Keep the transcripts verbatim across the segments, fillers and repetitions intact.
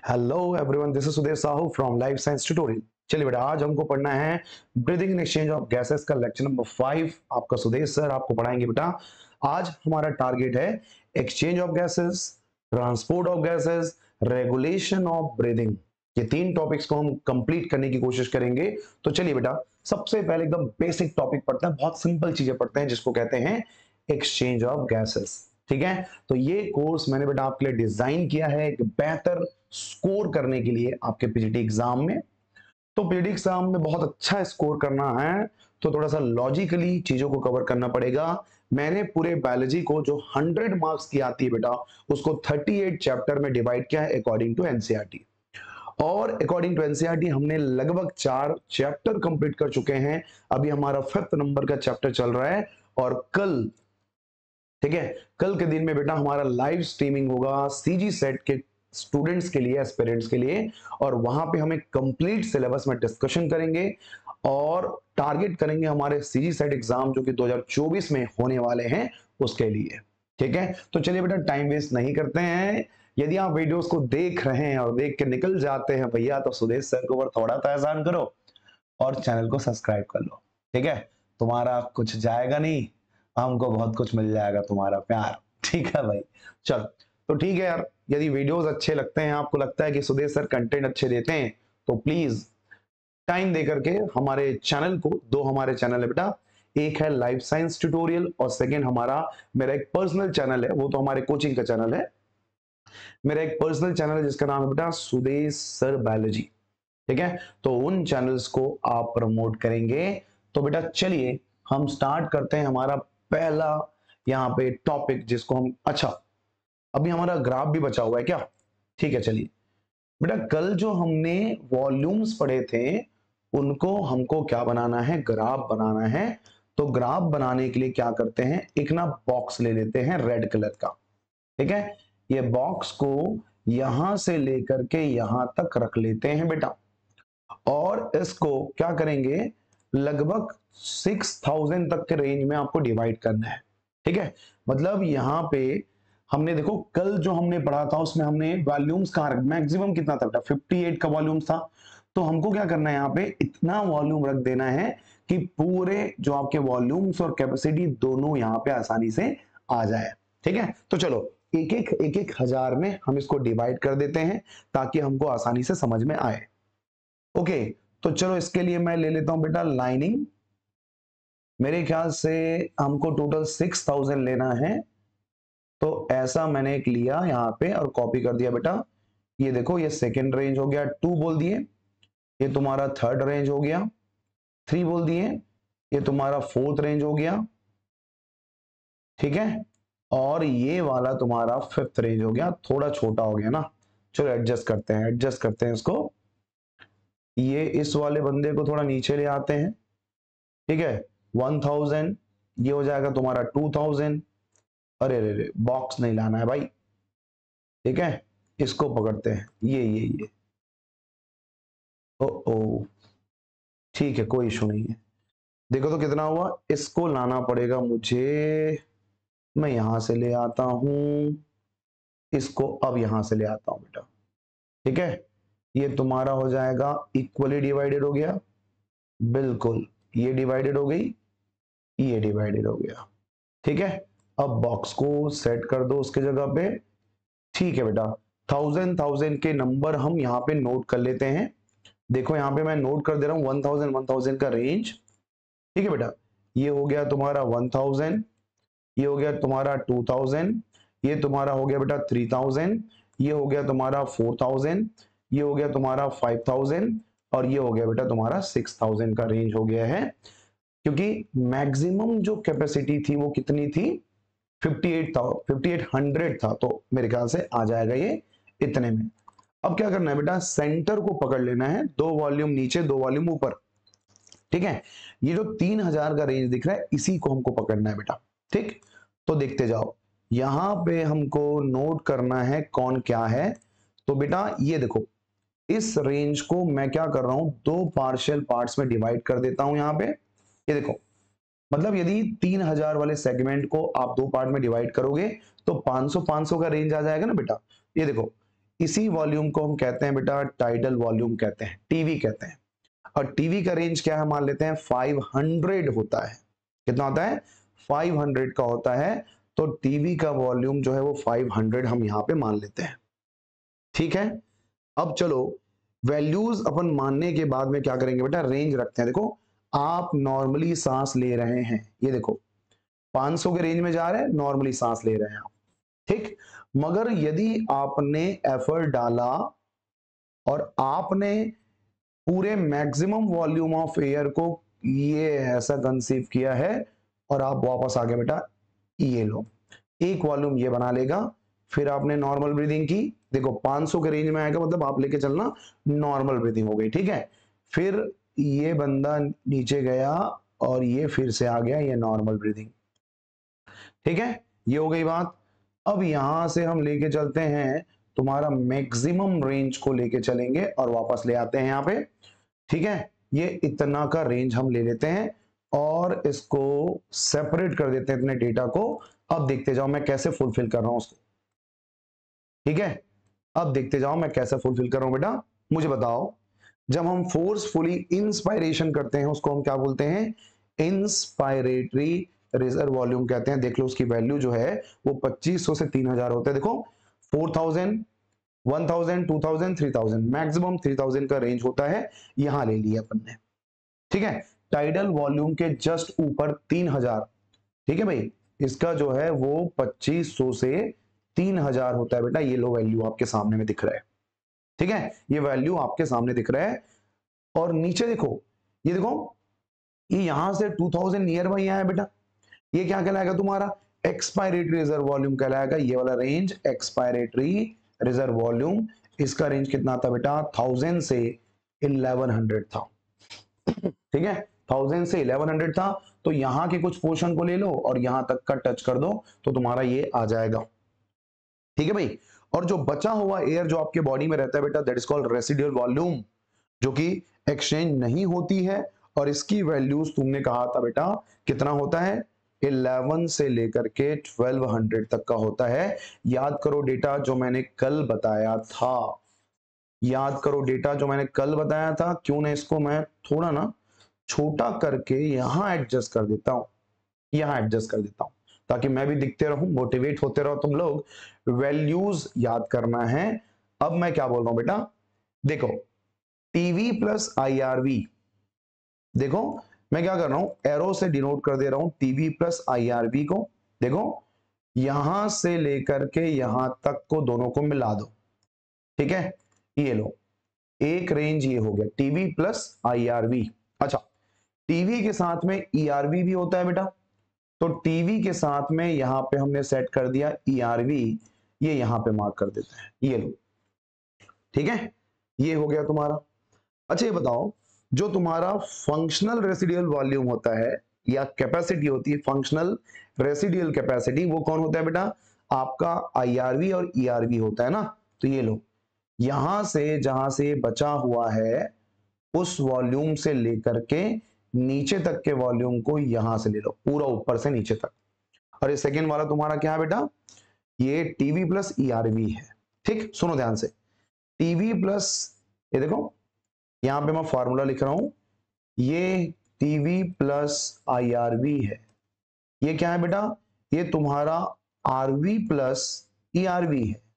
Hello everyone, this is Sudev Sahu from life science tutorial. चलिए बेटा, आज हमको पढ़ना है breathing in exchange of gases का लेक्चर नंबर फाइव। आपका सुदेव सर आपको पढ़ाएंगे बेटा। आज हमारा टारगेट है exchange of gases, transport of gases, regulation of breathing. ये तीन टॉपिक्स को हम कंप्लीट करने की कोशिश करेंगे। तो चलिए बेटा, सबसे पहले एकदम बेसिक टॉपिक पढ़ते हैं, बहुत सिंपल चीजें पढ़ते हैं जिसको कहते हैं एक्सचेंज ऑफ गैसेस। ठीक है, तो ये कोर्स मैंने बेटा आपके लिए डिजाइन किया है एक बेहतर स्कोर करने के लिए आपके पीजीटी एग्जाम में। तो पीजीटी एग्जाम में बहुत अच्छा स्कोर करना है तो थोड़ा सा लॉजिकली चीजों को कवर करना पड़ेगा। मैंने पूरे बायोलॉजी को जो हंड्रेड मार्क्स की आती है बेटा, उसको अड़तीस चैप्टर में डिवाइड किया है अकॉर्डिंग टू एनसीईआरटी। और अकॉर्डिंग टू एनसीईआरटी हमने लगभग चार चैप्टर कंप्लीट कर चुके हैं। अभी हमारा फिफ्थ नंबर का चैप्टर चल रहा है और कल, ठीक है, कल के दिन में बेटा हमारा लाइव स्ट्रीमिंग होगा सीजी सेट के स्टूडेंट्स के लिए, एस्पिरेंट्स के लिए, और वहां पे हम एक कंप्लीट सिलेबस में डिस्कशन करेंगे और टारगेट करेंगे हमारे सीजी सेट एग्जाम जो कि दो हज़ार चौबीस में होने वाले हैं उसके लिए। ठीक है, तो चलिए बेटा टाइम वेस्ट नहीं करते हैं। यदि आप वीडियोस को देख रहे हैं और देख के निकल जाते हैं भैया, तो सुदेश सर के ऊपर थोड़ा सा एहसान करो और चैनल को सब्सक्राइब कर लो। ठीक है, तुम्हारा कुछ जाएगा नहीं, हमको बहुत कुछ मिल जाएगा, तुम्हारा प्यार। ठीक है भाई, चल तो ठीक है यार। यदि वीडियोस अच्छे लगते हैं, आपको लगता है कि सुदेश सर कंटेंट अच्छे देते हैं, तो प्लीज टाइम दे करके हमारे चैनल को, दो हमारे चैनल है बेटा, एक है लाइफ साइंस ट्यूटोरियल और सेकंड हमारा मेरा एक पर्सनल चैनल है, वो तो हमारे कोचिंग का चैनल है। मेरा एक पर्सनल चैनल है जिसका नाम है बेटा सुदेश सर बायोलॉजी। ठीक है, तो उन चैनल्स को आप प्रमोट करेंगे। तो बेटा चलिए हम स्टार्ट करते हैं हमारा पहला यहाँ पे टॉपिक जिसको हम, अच्छा अभी हमारा ग्राफ भी बचा हुआ है क्या? ठीक है, चलिए बेटा, कल जो हमने वॉल्यूम्स पढ़े थे उनको हमको क्या बनाना है, ग्राफ बनाना है। तो ग्राफ बनाने के लिए क्या करते हैं, एक ना बॉक्स ले लेते हैं रेड कलर का। ठीक है, ये बॉक्स को यहां से लेकर के यहां तक रख लेते हैं बेटा, और इसको क्या करेंगे, लगभग सिक्स थाउजेंड तक के रेंज में आपको डिवाइड करना है। ठीक है, मतलब यहां पे हमने देखो कल जो हमने पढ़ा था उसमें हमने वॉल्यूम्स का मैक्सिमम कितना था बेटा, अट्ठावन का वॉल्यूम था। तो हमको क्या करना है, यहाँ पे इतना वॉल्यूम रख देना है कि पूरे जो आपके वॉल्यूम्स और कैपेसिटी दोनों यहाँ पे आसानी से आ जाए। ठीक है, तो चलो एक एक एक एक हजार में हम इसको डिवाइड कर देते हैं ताकि हमको आसानी से समझ में आए। ओके, तो चलो इसके लिए मैं ले लेता हूं बेटा लाइनिंग। मेरे ख्याल से हमको टोटल सिक्स थाउजेंड लेना है, तो ऐसा मैंने एक लिया यहाँ पे और कॉपी कर दिया बेटा। ये देखो, ये सेकंड रेंज हो गया, टू बोल दिए, ये तुम्हारा थर्ड रेंज हो गया, थ्री बोल दिए, ये तुम्हारा फोर्थ रेंज हो गया। ठीक है, और ये वाला तुम्हारा फिफ्थ रेंज हो गया। थोड़ा छोटा हो गया ना, चलो एडजस्ट करते हैं, एडजस्ट करते हैं इसको। ये इस वाले बंदे को थोड़ा नीचे ले आते हैं। ठीक है, वन थाउजेंड, ये हो जाएगा तुम्हारा टू थाउजेंड। अरे रे रे, बॉक्स नहीं लाना है भाई। ठीक है, इसको पकड़ते हैं, ये ये ये ओ ओ ठीक है, कोई इशू नहीं है। देखो तो कितना हुआ, इसको लाना पड़ेगा मुझे, मैं यहां से ले आता हूं इसको, अब यहां से ले आता हूं बेटा। ठीक है, ये तुम्हारा हो जाएगा इक्वली डिवाइडेड हो गया, बिल्कुल, ये डिवाइडेड हो गई, ये डिवाइडेड हो गया। ठीक है, अब बॉक्स को सेट कर दो उसके जगह पे। ठीक है बेटा, थाउजेंड थाउजेंड के नंबर हम यहाँ पे नोट कर लेते हैं। देखो यहाँ पे मैं नोट कर दे रहा हूँ वन थाउजेंड वन थाउजेंड का रेंज। ठीक है बेटा, ये हो गया तुम्हारा वन थाउजेंड, ये हो गया तुम्हारा टू थाउजेंड, ये तुम्हारा हो गया बेटा थ्री थाउजेंड, ये हो गया तुम्हारा फोर थाउजेंड, ये हो गया तुम्हारा फाइव थाउजेंड, और ये हो गया बेटा तुम्हारा सिक्स थाउजेंड का रेंज हो गया है। क्योंकि मैक्सिमम जो कैपेसिटी थी वो कितनी थी, फिफ्टी एट था, फिफ्टी एट हंड्रेड था, तो मेरे ख्याल से आ जाएगा ये इतने में। अब क्या करना है बेटा, सेंटर को पकड़ लेना है, दो वॉल्यूम नीचे दो वॉल्यूम ऊपर। ठीक है, ये जो तीन हजार का रेंज दिख रहा है इसी को हमको पकड़ना है बेटा। ठीक, तो देखते जाओ, यहां पे हमको नोट करना है कौन क्या है। तो बेटा ये देखो, इस रेंज को मैं क्या कर रहा हूं, दो पार्शियल पार्ट्स में डिवाइड कर देता हूं। यहां पे ये देखो, मतलब यदि तीन हजार वाले सेगमेंट को आप दो पार्ट में डिवाइड करोगे तो पाँच सौ पाँच सौ का रेंज आ जाएगा ना बेटा। ये देखो, इसी वॉल्यूम को हम कहते हैं बेटा टाइडल वॉल्यूम कहते हैं, टीवी कहते हैं। और टीवी का रेंज क्या है मान लेते हैं फाइव हंड्रेड होता है। कितना होता है? फाइव हंड्रेड का होता है। तो टीवी का वॉल्यूम जो है वो फाइव हंड्रेड हम यहां पे मान लेते हैं। ठीक है, अब चलो वैल्यूज अपन मानने के बाद में क्या करेंगे बेटा, रेंज रखते हैं। देखो आप नॉर्मली सांस ले रहे हैं, ये देखो पाँच सौ के रेंज में जा रहे हैं, नॉर्मली सांस ले रहे हैं आप, ठीक। मगर यदि आपने एफर्ट डाला और आपने पूरे मैक्सिमम वॉल्यूम ऑफ एयर को ये ऐसा कंसीव किया है और आप वापस आ गए बेटा, ये लो एक वॉल्यूम ये बना लेगा। फिर आपने नॉर्मल ब्रीदिंग की, देखो पाँच सौ के रेंज में आएगा, मतलब आप लेके चलना नॉर्मल ब्रीदिंग हो गई, ठीक है। फिर ये बंदा नीचे गया और ये फिर से आ गया, ये नॉर्मल ब्रीदिंग, ठीक है, ये हो गई बात। अब यहां से हम लेके चलते हैं तुम्हारा मैक्सिमम रेंज को लेके चलेंगे और वापस ले आते हैं यहाँ पे, ठीक है। ये इतना का रेंज हम ले लेते हैं और इसको सेपरेट कर देते हैं इतने डेटा को। अब देखते जाओ मैं कैसे फुलफिल कर रहा हूं उसको, ठीक है। अब देखते जाओ मैं कैसे फुलफिल कर रहा हूं बेटा, मुझे बताओ। जब हम फोर्सफुली इंस्पायरेशन करते हैं उसको हम क्या बोलते हैं? इंस्पायरेटरी रिजर्व वॉल्यूम कहते हैं। देख लो उसकी वैल्यू जो है वो पच्चीस सौ से तीन हज़ार होता है। देखो four thousand, one thousand, two thousand, three thousand, maximum three thousand का रेंज होता है, यहां ले लिया अपन ने, ठीक है। टाइडल वॉल्यूम के जस्ट ऊपर तीन हज़ार, ठीक है भाई, इसका जो है वो पच्चीस सौ से तीन हज़ार होता है बेटा। ये लो वैल्यू आपके सामने में दिख रहा है, ठीक है, ये वैल्यू आपके सामने दिख रहा है। और नीचे देखो, ये देखो ये यहां से टू थाउजेंड नियर बाई आया बेटा, ये क्या कहलाएगा तुम्हारा? एक्सपायरेटरी रिजर्व वॉल्यूम कहलाएगा। ये वाला रेंज एक्सपायरेटरी रिजर्व वॉल्यूम, इसका रेंज कितना था बेटा? थाउजेंड से इलेवन हंड्रेड था, ठीक है, थाउजेंड से इलेवन हंड्रेड था। तो यहां के कुछ पोर्शन को ले लो और यहां तक का टच कर दो तो तुम्हारा ये आ जाएगा, ठीक है भाई। और जो बचा हुआ एयर जो आपके बॉडी में रहता है बेटा, that is called residual volume, जो कि एक्सचेंज नहीं होती है। और इसकी वैल्यूज तुमने कहा था बेटा कितना होता है? इलेवन से लेकर के ट्वेल्व हंड्रेड तक का होता है। याद करो डेटा जो मैंने कल बताया था, याद करो डेटा जो मैंने कल बताया था। क्यों ना इसको मैं थोड़ा ना छोटा करके यहां एडजस्ट कर देता हूं, यहां एडजस्ट कर देता हूं ताकि मैं भी दिखते रहूं, मोटिवेट होते रहो तुम लोग। वैल्यूज याद करना है। अब मैं क्या बोल रहा हूं बेटा, देखो टीवी प्लस आईआरवी, देखो मैं क्या कर रहा हूं, एरो से डिनोट कर दे रहा हूं टीवी प्लस आईआरवी को। देखो यहां से लेकर के यहां तक को दोनों को मिला दो, ठीक है, ये लो एक रेंज ये हो गया टीवी प्लस आईआरवी। अच्छा, टीवी के साथ में ईआरवी भी होता है बेटा, तो टीवी के साथ में यहां पे हमने सेट कर दिया ईआरवी, ये यहां पे मार्क कर देते हैं, ये लो, ठीक है, ये हो गया तुम्हारा। अच्छा ये बताओ, जो तुम्हारा फंक्शनल रेसिडुअल वॉल्यूम होता है या कैपेसिटी होती है, फंक्शनल रेसिडुअल कैपेसिटी, वो कौन होता है बेटा? आपका आईआरवी और ईआरवी होता है ना। तो ये लो, यहां से जहां से बचा हुआ है उस वॉल्यूम से लेकर के नीचे तक के वॉल्यूम को यहां से ले लो, पूरा ऊपर से नीचे तक। और ये सेकेंड वाला तुम्हारा क्या है बेटा? ये टीवी प्लस ईआरवी है, ठीक। सुनो ध्यान से, टीवी प्लस, ये देखो यहां पे मैं फॉर्मूला लिख रहा हूं, ये टीवी प्लस आईआरवी है। ये क्या है बेटा? ये तुम्हारा आरवी प्लस ईआरवी है।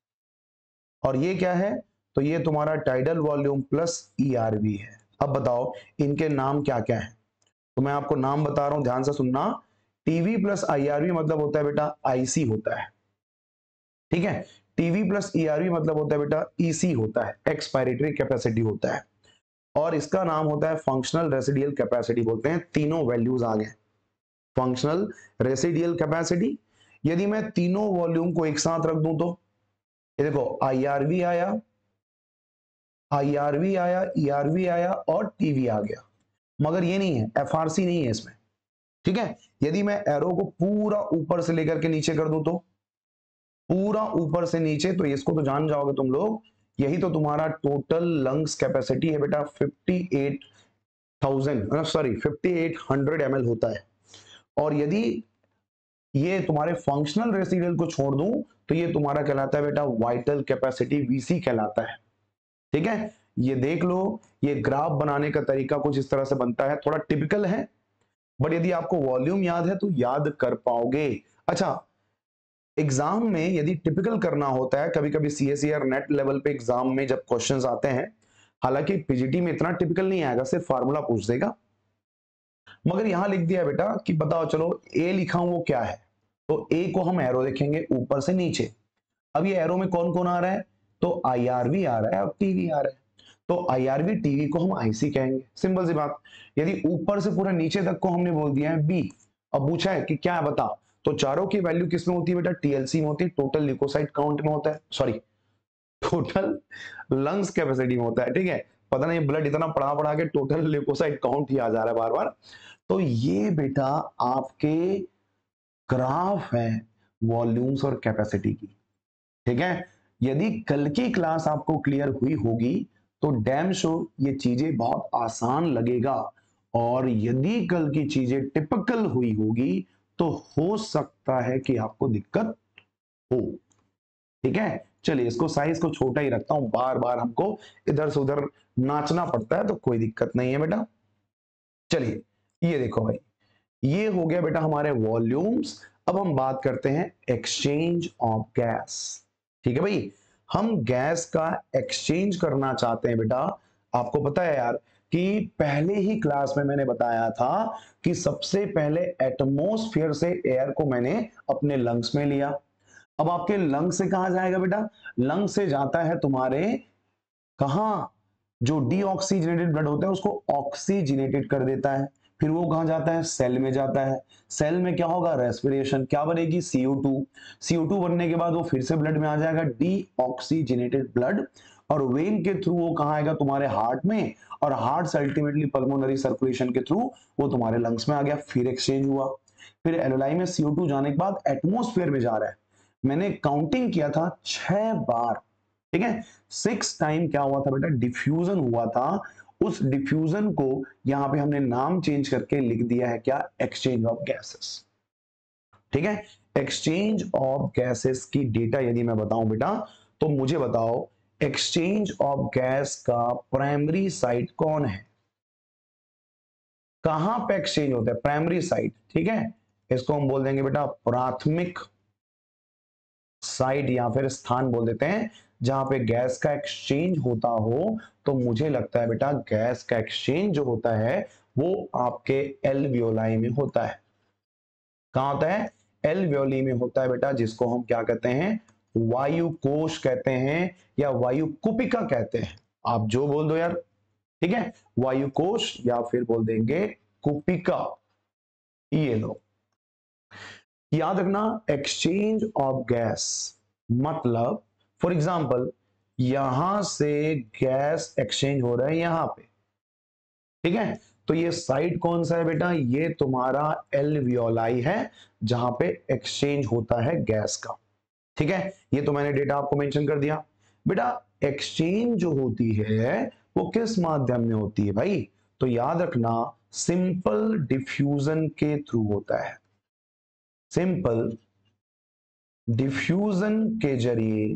और ये क्या है? तो ये तुम्हारा टाइडल वॉल्यूम प्लस ईआरवी है। अब बताओ इनके नाम क्या क्या है? तो मैं आपको नाम बता रहा हूं, ध्यान से सुनना। टीवी प्लस आईआरवी मतलब होता है बेटा आईसी होता है, ठीक है। टीवी प्लस ईआरवी मतलब होता है बेटा ईसी होता है, एक्सपायरेटरी कैपेसिटी होता है। और इसका नाम होता है फंक्शनल रेसिडुअल कैपेसिटी, बोलते हैं। तीनों वैल्यूज आ गए, फंक्शनल रेसिडुअल कैपेसिटी। यदि मैं तीनों वॉल्यूम को एक साथ रख दूं तो ये देखो आईआरवी आया, आईआरवी आया, ईआरवी आया और टीवी आ गया। मगर ये नहीं है, एफआरसी नहीं है इसमें, ठीक है। यदि मैं एरो को पूरा ऊपर से लेकर के नीचे कर दूं तो पूरा ऊपर से नीचे, तो इसको तो जान जाओगे तुम लोग, यही तो तुम्हारा टोटल लंग्स कैपेसिटी है बेटा, fifty eight thousand sorry fifty eight hundred M L होता है। और यदि ये तुम्हारे फंक्शनल रेसिडुअल को छोड़ दूं तो ये तुम्हारा कहलाता है बेटा वाइटल कैपेसिटी वीसी कहलाता है। ठीक है, ये देख लो, ये ग्राफ बनाने का तरीका कुछ इस तरह से बनता है, थोड़ा टिपिकल है, बट यदि आपको वॉल्यूम याद है तो याद कर पाओगे। अच्छा, एग्जाम में यदि टिपिकल करना होता है, कभी कभी सीएसई और नेट लेवल पे एग्जाम में जब क्वेश्चंस आते हैं, हालांकि पीजीटी में इतना टिपिकल नहीं आएगा, सिर्फ फार्मूला पूछ देगा, मगर यहां लिख दिया बेटा कि बताओ, चलो ए लिखा हूं वो क्या है, तो ए को हम एरो देखेंगे ऊपर से नीचे। अब ये एरो में कौन कौन आ रहा है, तो आईआरवी आ रहा है और टीवी आ रहा है, तो आईआरवी टीवी को हम आईसी कहेंगे, सिंपल सी बात। यदि ऊपर से पूरा नीचे तक को हमने बोल दिया है बी, अब पूछा है कि क्या है बता, तो चारों की वैल्यू किसमें होती है बेटा, टीएलसी में होती है, टोटल ल्यूकोसाइट काउंट में होता है, सॉरी टोटल लंग्स कैपेसिटी में होता है। ठीक है, पता नहीं ब्लड इतना पढ़ा पढ़ा के टोटल ल्यूकोसाइट काउंट ही आ जा रहा है बार बार। तो ये बेटा आपके ग्राफ है वॉल्यूम्स और कैपेसिटी की। ठीक है, यदि कल की क्लास आपको क्लियर हुई होगी तो डैम श्योर ये चीजें बहुत आसान लगेगा, और यदि कल की चीजें टिपिकल हुई होगी तो हो सकता है कि आपको दिक्कत हो। ठीक है, चलिए इसको साइज को छोटा ही रखता हूं, बार बार हमको इधर से उधर नाचना पड़ता है, तो कोई दिक्कत नहीं है बेटा। चलिए ये देखो भाई, ये हो गया बेटा हमारे वॉल्यूम्स। अब हम बात करते हैं एक्सचेंज ऑफ गैस। ठीक है भाई, हम गैस का एक्सचेंज करना चाहते हैं बेटा। आपको पता है यार कि पहले ही क्लास में मैंने बताया था कि सबसे पहले एटमॉस्फेयर से एयर को मैंने अपने लंग्स में लिया। अब आपके लंग से कहां जाएगा बेटा, लंग से जाता है तुम्हारे कहां, जो डीऑक्सीजनेटेड ब्लड होता है उसको ऑक्सीजनेटेड कर देता है, फिर वो कहां जाता है, सेल में जाता है। सेल में क्या होगा, रेस्पिरेशन, क्या बनेगी, सी O to. C O to बनने के बाद वो फिर से ब्लड में आ जाएगा, डीऑक्सीजनेटेड ब्लड, और वेन के थ्रू वो कहां आएगा, तुम्हारे हार्ट में, और हार्ट से अल्टीमेटली पल्मोनरी सर्कुलेशन के थ्रू वो तुम्हारे लंग्स में आ गया, फिर एक्सचेंज हुआ। फिर एलओआई में सी ओ टू जाने के बाद एटमॉस्फेयर में जा रहा है, मैंने काउंटिंग किया था छह बार। ठीक है, सिक्स टाइम क्या हुआ था बेटा, डिफ्यूजन हुआ था। उस डिफ्यूजन को यहां पे हमने नाम चेंज करके लिख दिया है क्या, एक्सचेंज ऑफ गैसेस। ठीक है, एक्सचेंज ऑफ गैसेस की डेटा यदि मैं बताऊं बेटा, तो मुझे बताओ एक्सचेंज ऑफ गैस का प्राइमरी साइट कौन है, कहां पे एक्सचेंज होता है, प्राइमरी साइट। ठीक है, इसको हम बोल देंगे बेटा प्राथमिक साइट या फिर स्थान बोल देते हैं, जहां पे गैस का एक्सचेंज होता हो। तो मुझे लगता है बेटा गैस का एक्सचेंज जो होता है वो आपके एल्वियोलाई में होता है। कहां होता है, एल्वियोली में होता है बेटा, जिसको हम क्या कहते हैं, वायु कोश कहते हैं या वायु कुपिका कहते हैं, आप जो बोल दो यार। ठीक है, वायु कोश या फिर बोल देंगे कुपिका, ये लो। याद रखना एक्सचेंज ऑफ गैस मतलब, फॉर एग्जांपल यहां से गैस एक्सचेंज हो रहा है यहां पे। ठीक है, तो ये साइट कौन सा है बेटा, ये तुम्हारा एल्वियोलाई है, जहां पे एक्सचेंज होता है गैस का। ठीक है, ये तो मैंने डेटा आपको मेंशन कर दिया। बेटा एक्सचेंज जो होती है वो किस माध्यम में होती है भाई, तो याद रखना सिंपल डिफ्यूजन के थ्रू होता है। सिंपल डिफ्यूजन के जरिए,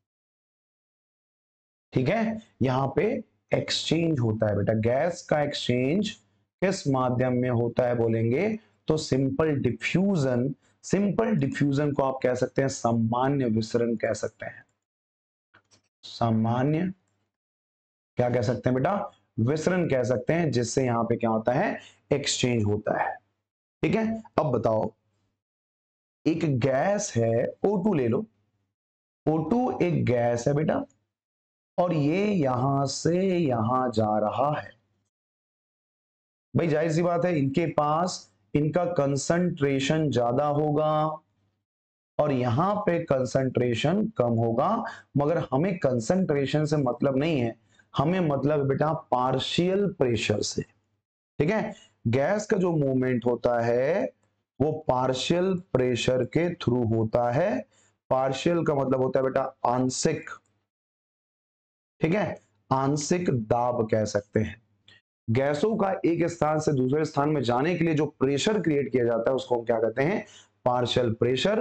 ठीक है, यहां पे एक्सचेंज होता है बेटा। गैस का एक्सचेंज किस माध्यम में होता है बोलेंगे, तो सिंपल डिफ्यूजन। सिंपल डिफ्यूजन को आप कह सकते हैं सामान्य विसरण कह सकते हैं, सामान्य क्या कह सकते हैं बेटा, विसरण कह सकते हैं, जिससे यहां पे क्या होता है, एक्सचेंज होता है। ठीक है, अब बताओ एक गैस है ओ टू ले लो, ओ टू एक गैस है बेटा, और ये यहां से यहां जा रहा है। भाई जाहिर सी बात है इनके पास इनका कंसंट्रेशन ज्यादा होगा और यहां पे कंसंट्रेशन कम होगा, मगर हमें कंसंट्रेशन से मतलब नहीं है, हमें मतलब बेटा पार्शियल प्रेशर से। ठीक है, गैस का जो मूवमेंट होता है वो पार्शियल प्रेशर के थ्रू होता है। पार्शियल का मतलब होता है बेटा आंशिक। ठीक है, आंशिक दाब कह सकते हैं। गैसों का एक स्थान से दूसरे स्थान में जाने के लिए जो प्रेशर क्रिएट किया जाता है उसको हम क्या कहते हैं, पार्शियल प्रेशर।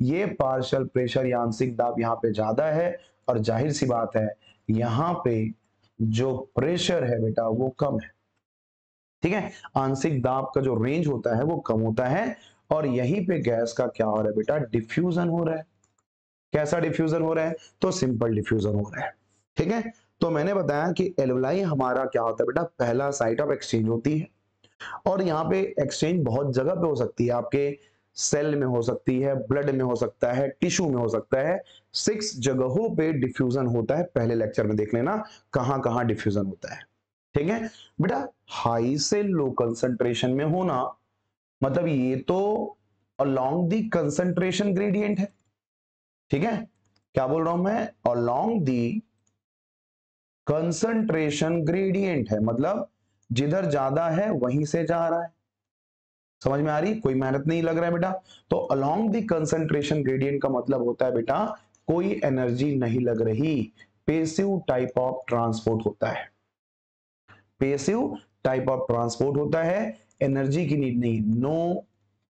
ये पार्शियल प्रेशर या आंशिक दाब यहाँ पे ज्यादा है, और जाहिर सी बात है यहाँ पे जो प्रेशर है बेटा वो कम है। ठीक है, आंशिक दाब का जो रेंज होता है वो कम होता है, और यहीं पे गैस का क्या हो रहा है बेटा, डिफ्यूजन हो रहा है। कैसा डिफ्यूजन हो रहा है, तो सिंपल डिफ्यूजन हो रहा है। ठीक है, तो मैंने बताया कि एल्वेलाई हमारा क्या होता है बेटा, पहला साइट ऑफ एक्सचेंज होती है, और यहाँ पे एक्सचेंज बहुत जगह पे हो सकती है, आपके सेल में हो सकती है, ब्लड में हो सकता है, टिश्यू में हो सकता है, सिक्स जगहों पे डिफ्यूजन होता है। पहले लेक्चर में देख लेना कहां कहां डिफ्यूजन होता है। ठीक है बेटा, हाई से लो कंसंट्रेशन में होना मतलब ये तो अलोंग दी कंसंट्रेशन ग्रेडियंट है। ठीक है, क्या बोल रहा हूं मैं, अलोंग दी कंसंट्रेशन ग्रेडियंट है, मतलब जिधर ज्यादा है वहीं से जा रहा है। समझ में आ रही, कोई मेहनत नहीं लग रहा है बेटा। तो अलोंग दी कंसंट्रेशन ग्रेडियंट का मतलब होता है बेटा कोई एनर्जी नहीं लग रही, पेसिव टाइप ऑफ ट्रांसपोर्ट होता है। पेसिव टाइप ऑफ ट्रांसपोर्ट होता है, एनर्जी की नीड नहीं, नो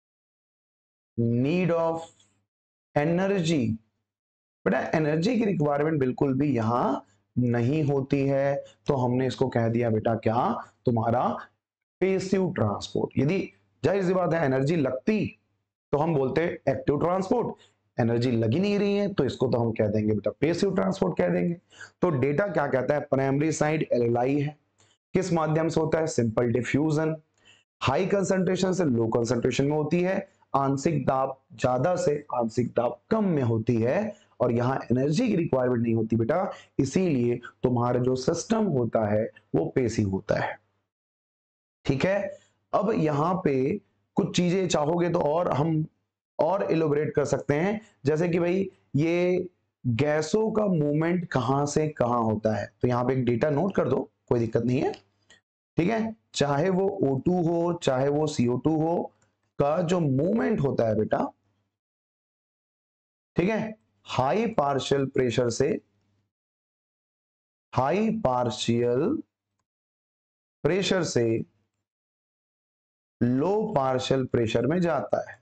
नीड ऑफ एनर्जी। बेटा एनर्जी की रिक्वायरमेंट बिल्कुल भी यहां नहीं होती है, तो हमने इसको कह दिया बेटा क्या, तुम्हारा पेसिव ट्रांसपोर्ट। यदि जाहिर सी बात है एनर्जी लगती तो हम बोलते एक्टिव ट्रांसपोर्ट, एनर्जी लगी नहीं रही है तो इसको तो हम कह देंगे बेटा पेसिव ट्रांसपोर्ट कह देंगे। तो डेटा क्या कहता है, प्राइमरी साइड एल्वेलाई है, किस माध्यम से होता है, सिंपल डिफ्यूजन, हाई कंसंट्रेशन से लो कंसंट्रेशन में होती है, आंशिक दाब ज्यादा से आंशिक दाब कम में होती है, और यहां एनर्जी की रिक्वायरमेंट नहीं होती बेटा, इसीलिए तुम्हारा जो सिस्टम होता है वो पेसिव होता है। ठीक है, अब यहां पे कुछ चीजें चाहोगे तो और हम और इलोबरेट कर सकते हैं, जैसे कि भाई ये गैसों का मूवमेंट कहां से कहां होता है, तो यहां पे एक डेटा नोट कर दो, कोई दिक्कत नहीं है। ठीक है, चाहे वो O टू हो चाहे वो C O टू हो, का जो मूवमेंट होता है बेटा, ठीक है, हाई पार्शियल प्रेशर से हाई पार्शियल प्रेशर से लो पार्शियल प्रेशर में जाता है।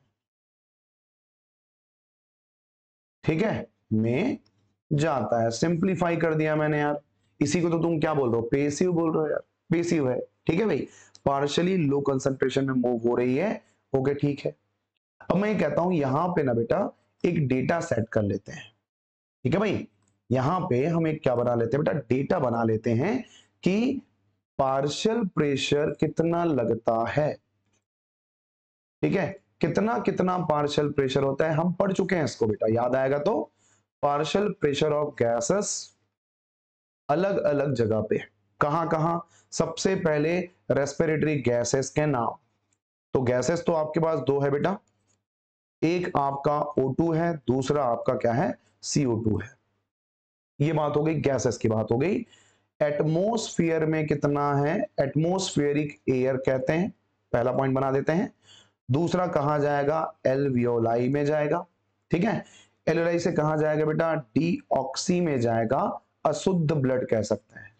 ठीक है, में जाता है, सिंप्लीफाई कर दिया मैंने यार, इसी को तो तुम क्या बोल रहे हो, पेसिव बोल रहे हो यार, पेसिव है। ठीक है भाई, पार्शियली लो कंसंट्रेशन में मूव हो रही है। ओके ठीक है, अब मैं ये कहता हूं यहां पे ना बेटा एक डेटा सेट कर लेते हैं। ठीक है भाई, यहां पे हम एक क्या बना लेते हैं बेटा, डेटा बना लेते हैं कि पार्शियल प्रेशर कितना लगता है। ठीक है, कितना कितना पार्शियल प्रेशर होता है, हम पढ़ चुके हैं इसको बेटा, याद आएगा तो, पार्शियल प्रेशर ऑफ गैसेस अलग अलग जगह पे, कहां कहां, सबसे पहले रेस्पिरेटरी गैसेस के नाम। तो गैसेस तो आपके पास दो है बेटा, एक आपका O टू है, दूसरा आपका क्या है, C O टू है। ये बात हो गई, गैसेस की बात हो गई। एटमॉस्फेयर में कितना है, एटमॉस्फेरिक एयर कहते हैं, पहला पॉइंट बना देते हैं। दूसरा कहां जाएगा, एल्वियोलाई में जाएगा। ठीक है, एल्वियोलाई से कहां जाएगा बेटा, डीऑक्सी में जाएगा, अशुद्ध ब्लड कह सकते हैं,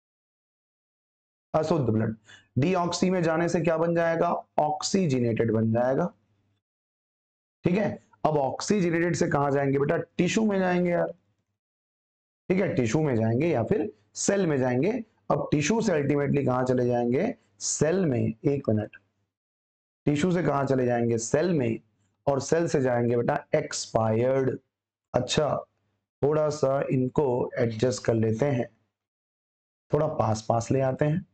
अशुद्ध ब्लड। डीऑक्सी में जाने से क्या बन जाएगा, ऑक्सीजनेटेड बन जाएगा। ठीक है, अब ऑक्सीजनेटेड से कहां जाएंगे बेटा, टिश्यू में जाएंगे यार। ठीक है, टिश्यू में जाएंगे या फिर सेल में जाएंगे। अब टिश्यू से अल्टीमेटली कहां चले जाएंगे, सेल में। एक मिनट, टिश्यू से कहां चले जाएंगे, सेल में, और सेल से जाएंगे बेटा एक्सपायर्ड। अच्छा, थोड़ा सा इनको एडजस्ट कर लेते हैं, थोड़ा पास पास ले आते हैं।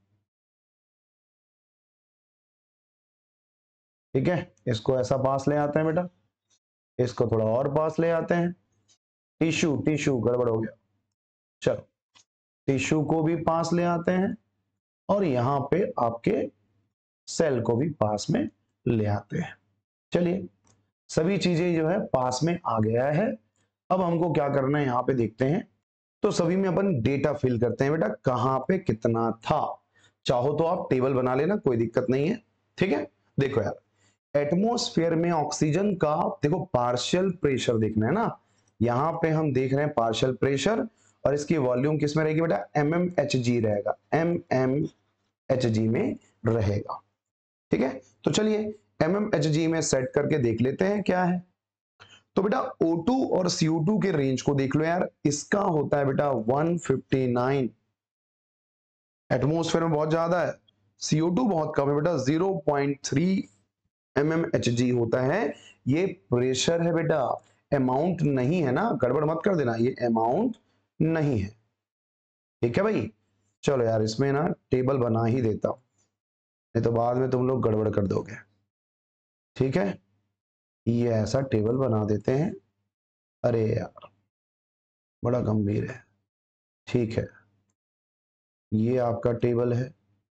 ठीक है, इसको ऐसा पास ले आते हैं बेटा, इसको थोड़ा और पास ले आते हैं। टिश्यू टिश्यू गड़बड़ हो गया, चलो टिश्यू को भी पास ले आते हैं, और यहां पे आपके सेल को भी पास में ले आते हैं। चलिए, सभी चीजें जो है पास में आ गया है। अब हमको क्या करना है, यहां पे देखते हैं। तो सभी में अपन डेटा फिल करते हैं बेटा, कहां पे कितना था। चाहो तो आप टेबल बना लेना, कोई दिक्कत नहीं है। ठीक है, देखो यार, एटमॉस्फेयर में ऑक्सीजन का देखो पार्शियल प्रेशर देखना है ना, यहां पे हम देख रहे हैं पार्शियल प्रेशर, और इसकी वॉल्यूम किस में रहेगी बेटा, एम एम एच जी रहेगा, एम एम एच जी में रहेगा। ठीक है, तो चलिए एम एम एच जी में सेट करके देख लेते हैं क्या है। तो बेटा O टू और C O टू के रेंज को देख लो यार, इसका होता है बेटा एक सौ उनसठ, एटमॉस्फेयर में बहुत ज्यादा है, C O टू बहुत कम है बेटा, zero point three M M H G होता है। ये प्रेशर है बेटा, अमाउंट नहीं है ना, गड़बड़ मत कर देना, ये अमाउंट नहीं है। ठीक है भाई, चलो यार इसमें ना टेबल बना ही देता हूं, नहीं तो बाद में तुम लोग गड़बड़ कर दोगे। ठीक है, ये ऐसा टेबल बना देते हैं। अरे यार बड़ा गंभीर है। ठीक है, ये आपका टेबल है,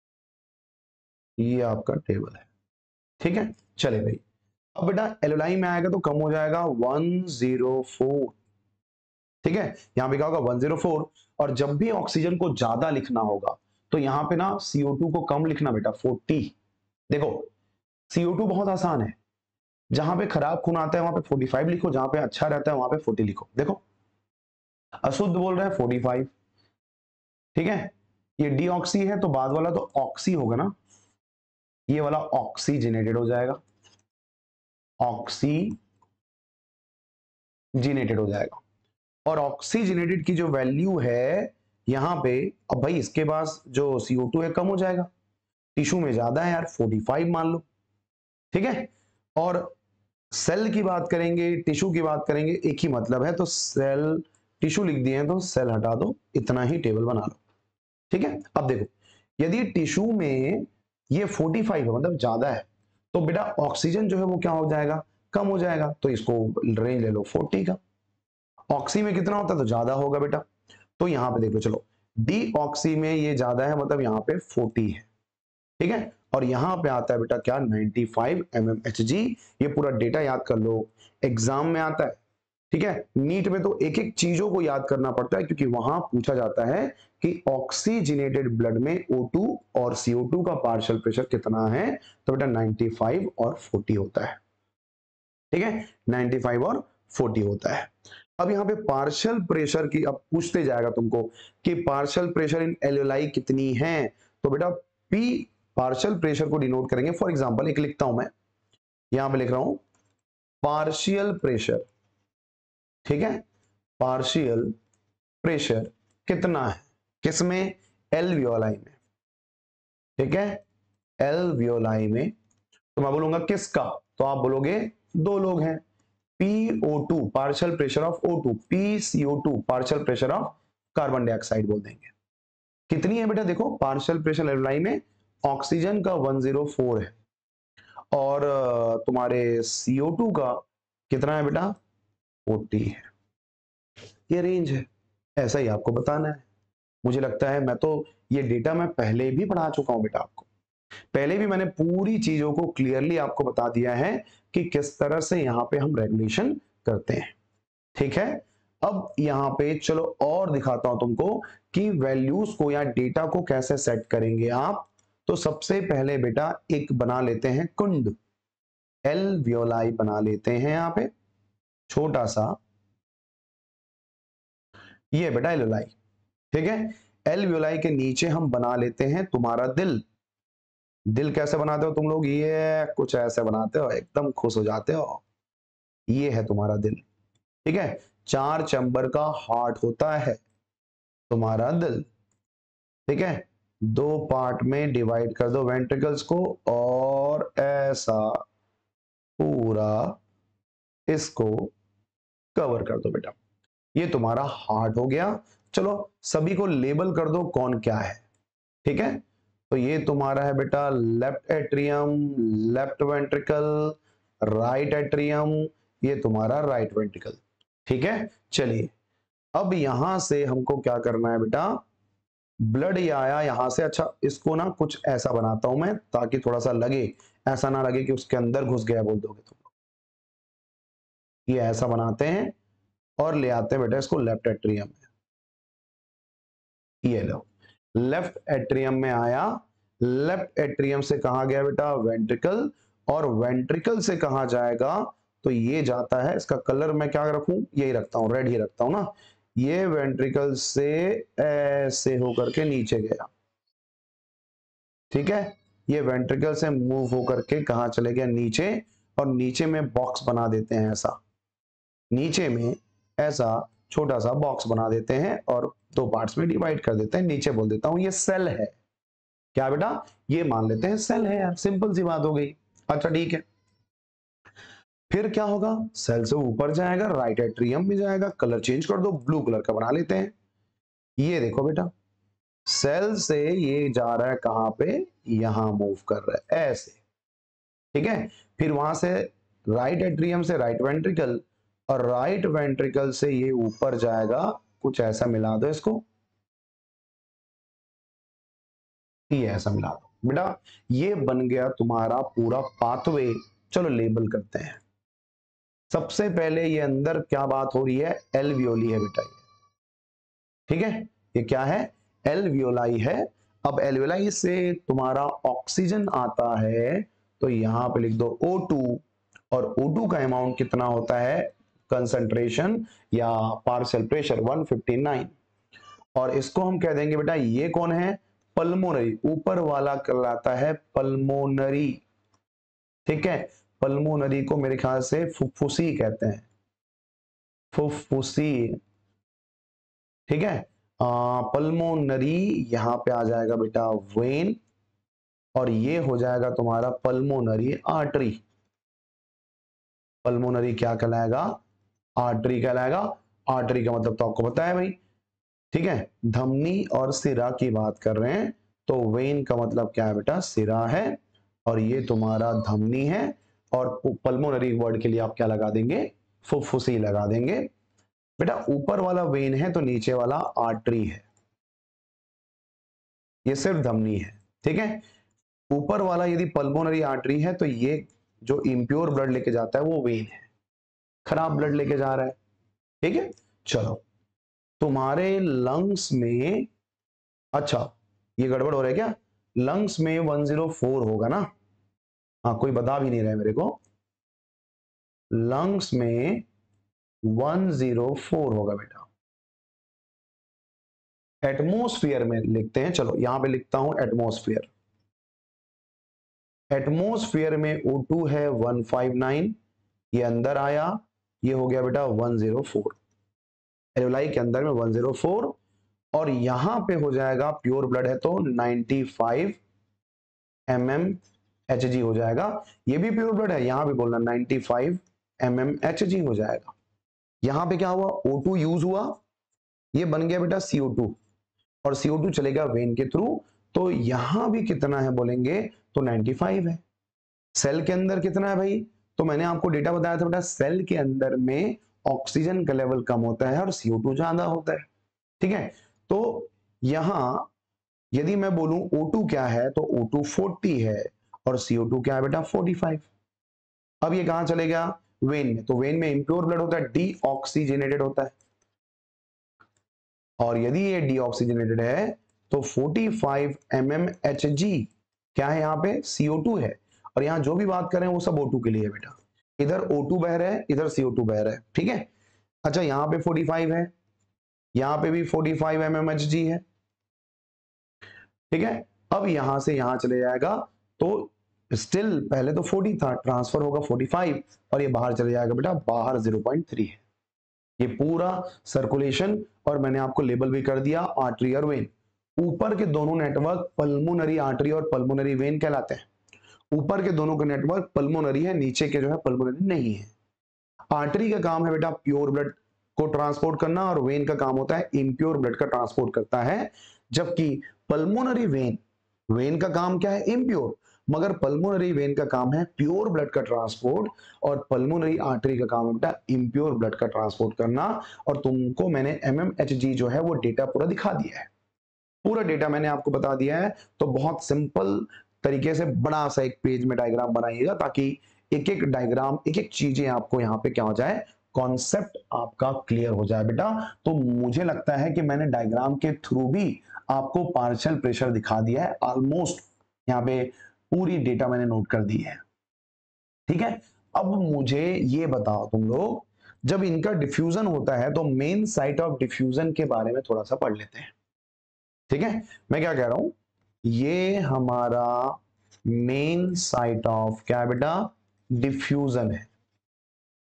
ये आपका टेबल है। ठीक है, चले भाई, अब बेटा एलोलाई में आएगा तो कम हो जाएगा एक सौ चार। ठीक है, यहां पे क्या होगा एक सौ चार, और जब भी ऑक्सीजन को ज्यादा लिखना होगा तो यहां पे ना C O टू को कम लिखना बेटा, चालीस। देखो C O टू बहुत आसान है, जहां पे खराब खून आता है वहां पे पैंतालीस लिखो, जहां पे अच्छा रहता है वहां पे चालीस लिखो। देखो अशुद्ध बोल रहे हैं पैंतालीस। ठीक है, ये डीऑक्सी है तो बाद वाला तो ऑक्सी होगा ना, ये वाला ऑक्सीजनेटेड हो जाएगा, ऑक्सीजनेटेड हो जाएगा। और ऑक्सीजनेटेड की जो वैल्यू है यहां पे, अब भाई इसके पास जो C O टू है कम हो जाएगा, टिश्यू में ज्यादा है यार, पैंतालीस मान लो। ठीक है, और सेल की बात करेंगे, टिश्यू की बात करेंगे, एक ही मतलब है, तो सेल टिश्यू लिख दिए हैं तो सेल हटा दो, इतना ही टेबल बना लो। ठीक है, अब देखो यदि टिश्यू में ये पैंतालीस है मतलब ज्यादा है, तो बेटा ऑक्सीजन जो है वो क्या हो जाएगा, कम हो जाएगा, तो इसको रेंज ले लो चालीस का। ऑक्सी में कितना होता है तो ज्यादा होगा बेटा, तो यहां पे देखो चलो डी ऑक्सी में ये ज्यादा है मतलब यहाँ पे चालीस है। ठीक है, और यहां पे आता है बेटा क्या, पचानवे एम एम एच जी। ये पूरा डेटा याद कर लो, एग्जाम में आता है। ठीक है, नीट में तो एक एक चीजों को याद करना पड़ता है, क्योंकि वहां पूछा जाता है कि ऑक्सीजनेटेड ब्लड में O टू और C O टू का पार्शियल प्रेशर कितना है, तो बेटा पचानवे और चालीस होता है। ठीक है, पचानवे और चालीस होता है। अब यहाँ पे पार्शियल प्रेशर की अब पूछते जाएगा तुमको कि पार्शियल प्रेशर इन एल्वेलाई कितनी है, तो बेटा P पार्शियल प्रेशर को डिनोट करेंगे। फॉर एग्जांपल एक लिखता हूं मैं, यहां पे लिख रहा हूं पार्शियल प्रेशर। ठीक है, पार्शियल प्रेशर कितना है, किसमें, एल्वियोलाई में। ठीक है, एल्वियोलाई में, तो मैं बोलूंगा किसका, तो आप बोलोगे दो लोग हैं, P O two partial pressure of O two, P C O two partial pressure of carbon dioxide बोल देंगे। कितनी है बेटा, देखो पार्शियल प्रेशर एल्वियोलाई में ऑक्सीजन का एक सौ चार है, और तुम्हारे C O टू का कितना है बेटा, चालीस है। ये रेंज है, ऐसा ही आपको बताना है। मुझे लगता है मैं तो ये डेटा मैं पहले भी पढ़ा चुका हूं बेटा, आपको पहले भी मैंने पूरी चीजों को क्लियरली आपको बता दिया है कि किस तरह से यहां पे हम रेगुलेशन करते हैं। ठीक है, अब यहां पे चलो और दिखाता हूं तुमको कि वैल्यूज को या डेटा को कैसे सेट करेंगे आप। तो सबसे पहले बेटा एक बना लेते हैं कुंड, एल्वियोलाई बना लेते हैं यहां पे छोटा सा, ये बेटा एल्वियोलाई। ठीक है, एल्वियोलाई के नीचे हम बना लेते हैं तुम्हारा दिल। दिल कैसे बनाते हो तुम लोग, ये कुछ ऐसे बनाते हो, एकदम खुश हो जाते हो। ये है तुम्हारा दिल। ठीक है, चार चैम्बर का हार्ट होता है तुम्हारा दिल। ठीक है, दो पार्ट में डिवाइड कर दो वेंट्रिकल्स को, और ऐसा पूरा इसको कवर कर दो बेटा, ये तुम्हारा हार्ट हो गया। चलो सभी को लेबल कर दो कौन क्या है। ठीक है, तो ये तुम्हारा है बेटा left atrium, left ventricle, right atrium, ये तुम्हारा राइट वेंट्रिकल। ठीक है, चलिए अब यहां से हमको क्या करना है बेटा, ब्लड ये आया यहां से, अच्छा इसको ना कुछ ऐसा बनाता हूं मैं ताकि थोड़ा सा लगे, ऐसा ना लगे कि उसके अंदर घुस गया बोल दोगे तुम। ये ऐसा बनाते हैं और ले आते हैं बेटा इसको लेफ्ट एट्रियम में। ये लो लेफ्ट एट्रियम में आया, लेफ्ट एट्रियम से कहा गया बेटा वेंट्रिकल, और वेंट्रिकल से कहा जाएगा, तो ये जाता है, इसका कलर मैं क्या रखूं, यही रखता हूं, रेड ही रखता हूं ना। ये वेंट्रिकल से ऐसे होकर के नीचे गया। ठीक है, ये वेंट्रिकल से मूव होकर के कहां चले गया, नीचे, और नीचे में बॉक्स बना देते हैं ऐसा। नीचे में ऐसा छोटा सा बॉक्स बना देते हैं और दो पार्ट्स में डिवाइड कर देते हैं। नीचे बोल देता हूं ये सेल है। क्या बेटा, ये मान लेते हैं सेल है यार, सिंपल सी बात हो गई। अच्छा ठीक है, फिर क्या होगा, सेल से ऊपर जाएगा, राइट एट्रियम में जाएगा, कलर चेंज कर दो, ब्लू कलर का बना लेते हैं। ये देखो बेटा, सेल से ये जा रहा है कहां पे, यहां मूव कर रहा है ऐसे, ठीक है। फिर वहां से राइट एट्रियम से राइट वेंट्रिकल, और राइट वेंट्रिकल से ये ऊपर जाएगा, कुछ ऐसा मिला दो इसको, ये ऐसा मिला दो बेटा। ये बन गया तुम्हारा पूरा पाथवे। चलो लेबल करते हैं। सबसे पहले ये अंदर क्या बात हो रही है, एल्वियोली है बेटा ये, ठीक है। ये क्या है, एल्वियोलाई है। अब एल्वियोलाई से तुम्हारा ऑक्सीजन आता है, तो यहां पे लिख दो O टू, और O टू का अमाउंट कितना होता है, कंसंट्रेशन या partial pressure one fifty nine. और इसको हम कह देंगे बेटा, ये कौन है, पल्मोनरी, ऊपर वाला कहलाता है पल्मोनरी, ठीक है। पल्मोनरी को मेरे ख्याल से फुफ्फुसी कहते हैं, फुफ्फुसी, ठीक है। पल्मोनरी यहां पे आ जाएगा बेटा वेन, और ये हो जाएगा तुम्हारा पल्मोनरी आर्टरी। पल्मोनरी क्या कहलाएगा, आर्टरी कहलाएगा। आर्टरी का मतलब तो आपको पता है भाई, ठीक है। धमनी और सिरा की बात कर रहे हैं, तो वेन का मतलब क्या है बेटा, सिरा है, और ये तुम्हारा धमनी है। और पल्मोनरी वर्ड के लिए आप क्या लगा देंगे, फुफ्फुसी लगा देंगे बेटा। ऊपर वाला वेन है तो नीचे वाला आर्टरी है, ये सिर्फ धमनी है, ठीक है। ऊपर वाला यदि पल्मोनरी आर्टरी है तो ये जो इंप्योर ब्लड लेके जाता है वो वेन है, खराब ब्लड लेके जा रहा है, ठीक है। चलो, तुम्हारे लंग्स में, अच्छा ये गड़बड़ हो रहा है क्या, लंग्स में वन ज़ीरो फोर होगा ना, हाँ कोई बता भी नहीं रहा है मेरे को, लंग्स में वन ज़ीरो फोर होगा बेटा। एटमॉस्फेयर में लिखते हैं, चलो यहां पे लिखता हूं एटमॉस्फेयर। एटमॉस्फेयर में O टू है वन फाइव नाइन, ये अंदर आया, ये हो गया बेटा वन ज़ीरो फोर, एल्वियोलाई के अंदर में वन ज़ीरो फोर, और यहां पे हो जाएगा प्योर ब्लड है तो ninety five M M H G हो जाएगा। ये भी प्योर ब्लड है, यहां भी बोलना ninety five M M H G हो जाएगा। यहां पे क्या हुआ, O टू यूज हुआ, ये बन गया बेटा सी ओ टू, और सी ओ टू चलेगा वेन के थ्रू, तो यहां भी कितना है बोलेंगे तो नाइंटी फाइव है। सेल के अंदर कितना है भाई, तो मैंने आपको डेटा बताया था बेटा, सेल के अंदर में ऑक्सीजन का लेवल कम होता है और सी ओ टू ज्यादा होता है, ठीक है। तो यहां यदि मैं बोलूं O टू क्या है, तो O टू फोर्टी है और सी ओ टू क्या है बेटा फोर्टी फाइव। अब ये कहां चले गया, वेन में, तो वेन में इंप्योर ब्लड होता है, डीऑक्सीजनेटेड होता है, और यदि ये डीऑक्सीजनेटेड है तो forty five M M H G क्या है, यहाँ पे सी ओ टू है, और यहाँ जो भी बात करें वो सब O टू के लिए है बेटा। इधर O टू बह रहा है, इधर सी ओ टू बह रहा है, ठीक है। अच्छा यहाँ पे फोर्टी फाइव है, यहाँ पे भी forty five M M H G है, ठीक है। अब यहां से यहां चले जाएगा तो स्टिल पहले तो फोर्टी था, ट्रांसफर होगा फोर्टी फाइव, और ये बाहर चले जाएगा बेटा, बाहर ज़ीरो पॉइंट थ्री है। ये पूरा सर्कुलेशन, और मैंने आपको लेबल भी कर दिया आर्टरी और वेन। ऊपर के दोनों नेटवर्क पल्मोनरी आर्टरी और पल्मोनरी वेन कहलाते हैं। ऊपर के दोनों का नेटवर्क पल्मोनरी है, नीचे के जो है पल्मोनरी नहीं है। आर्टरी का काम है बेटा प्योर ब्लड को ट्रांसपोर्ट करना, और वेन का काम होता है इम्प्योर ब्लड का ट्रांसपोर्ट करता है। जबकि पल्मोनरी वेन, वेन का काम क्या है, इम्प्योर, मगर पल्मोनरी वेन का काम है प्योर ब्लड का ट्रांसपोर्ट, और पल्मोनरी आर्टरी का काम है बेटा इम्प्योर ब्लड का ट्रांसपोर्ट करना। और तुमको मैंने एमएमएचजी जो है वो डेटा पूरा दिखा दिया है, पूरा डेटा मैंने आपको बता दिया है। तो बहुत सिंपल तरीके से बड़ा सा एक पेज में डायग्राम बनाइएगा, ताकि एक एक डायग्राम, एक एक चीजें आपको यहाँ पे क्या हो जाए, कॉन्सेप्ट आपका क्लियर हो जाए बेटा। तो मुझे लगता है कि मैंने डायग्राम के थ्रू भी आपको पार्शियल प्रेशर दिखा दिया है, ऑलमोस्ट यहाँ पे पूरी डेटा मैंने नोट कर दी है, ठीक है। अब मुझे ये बताओ तुम लोग, जब इनका डिफ्यूजन होता है तो मेन साइट ऑफ डिफ्यूजन के बारे में थोड़ा सा पढ़ लेते हैं, ठीक है। मैं क्या कह रहा हूं, ये हमारा मेन साइट ऑफ क्या है बेटा, डिफ्यूजन है।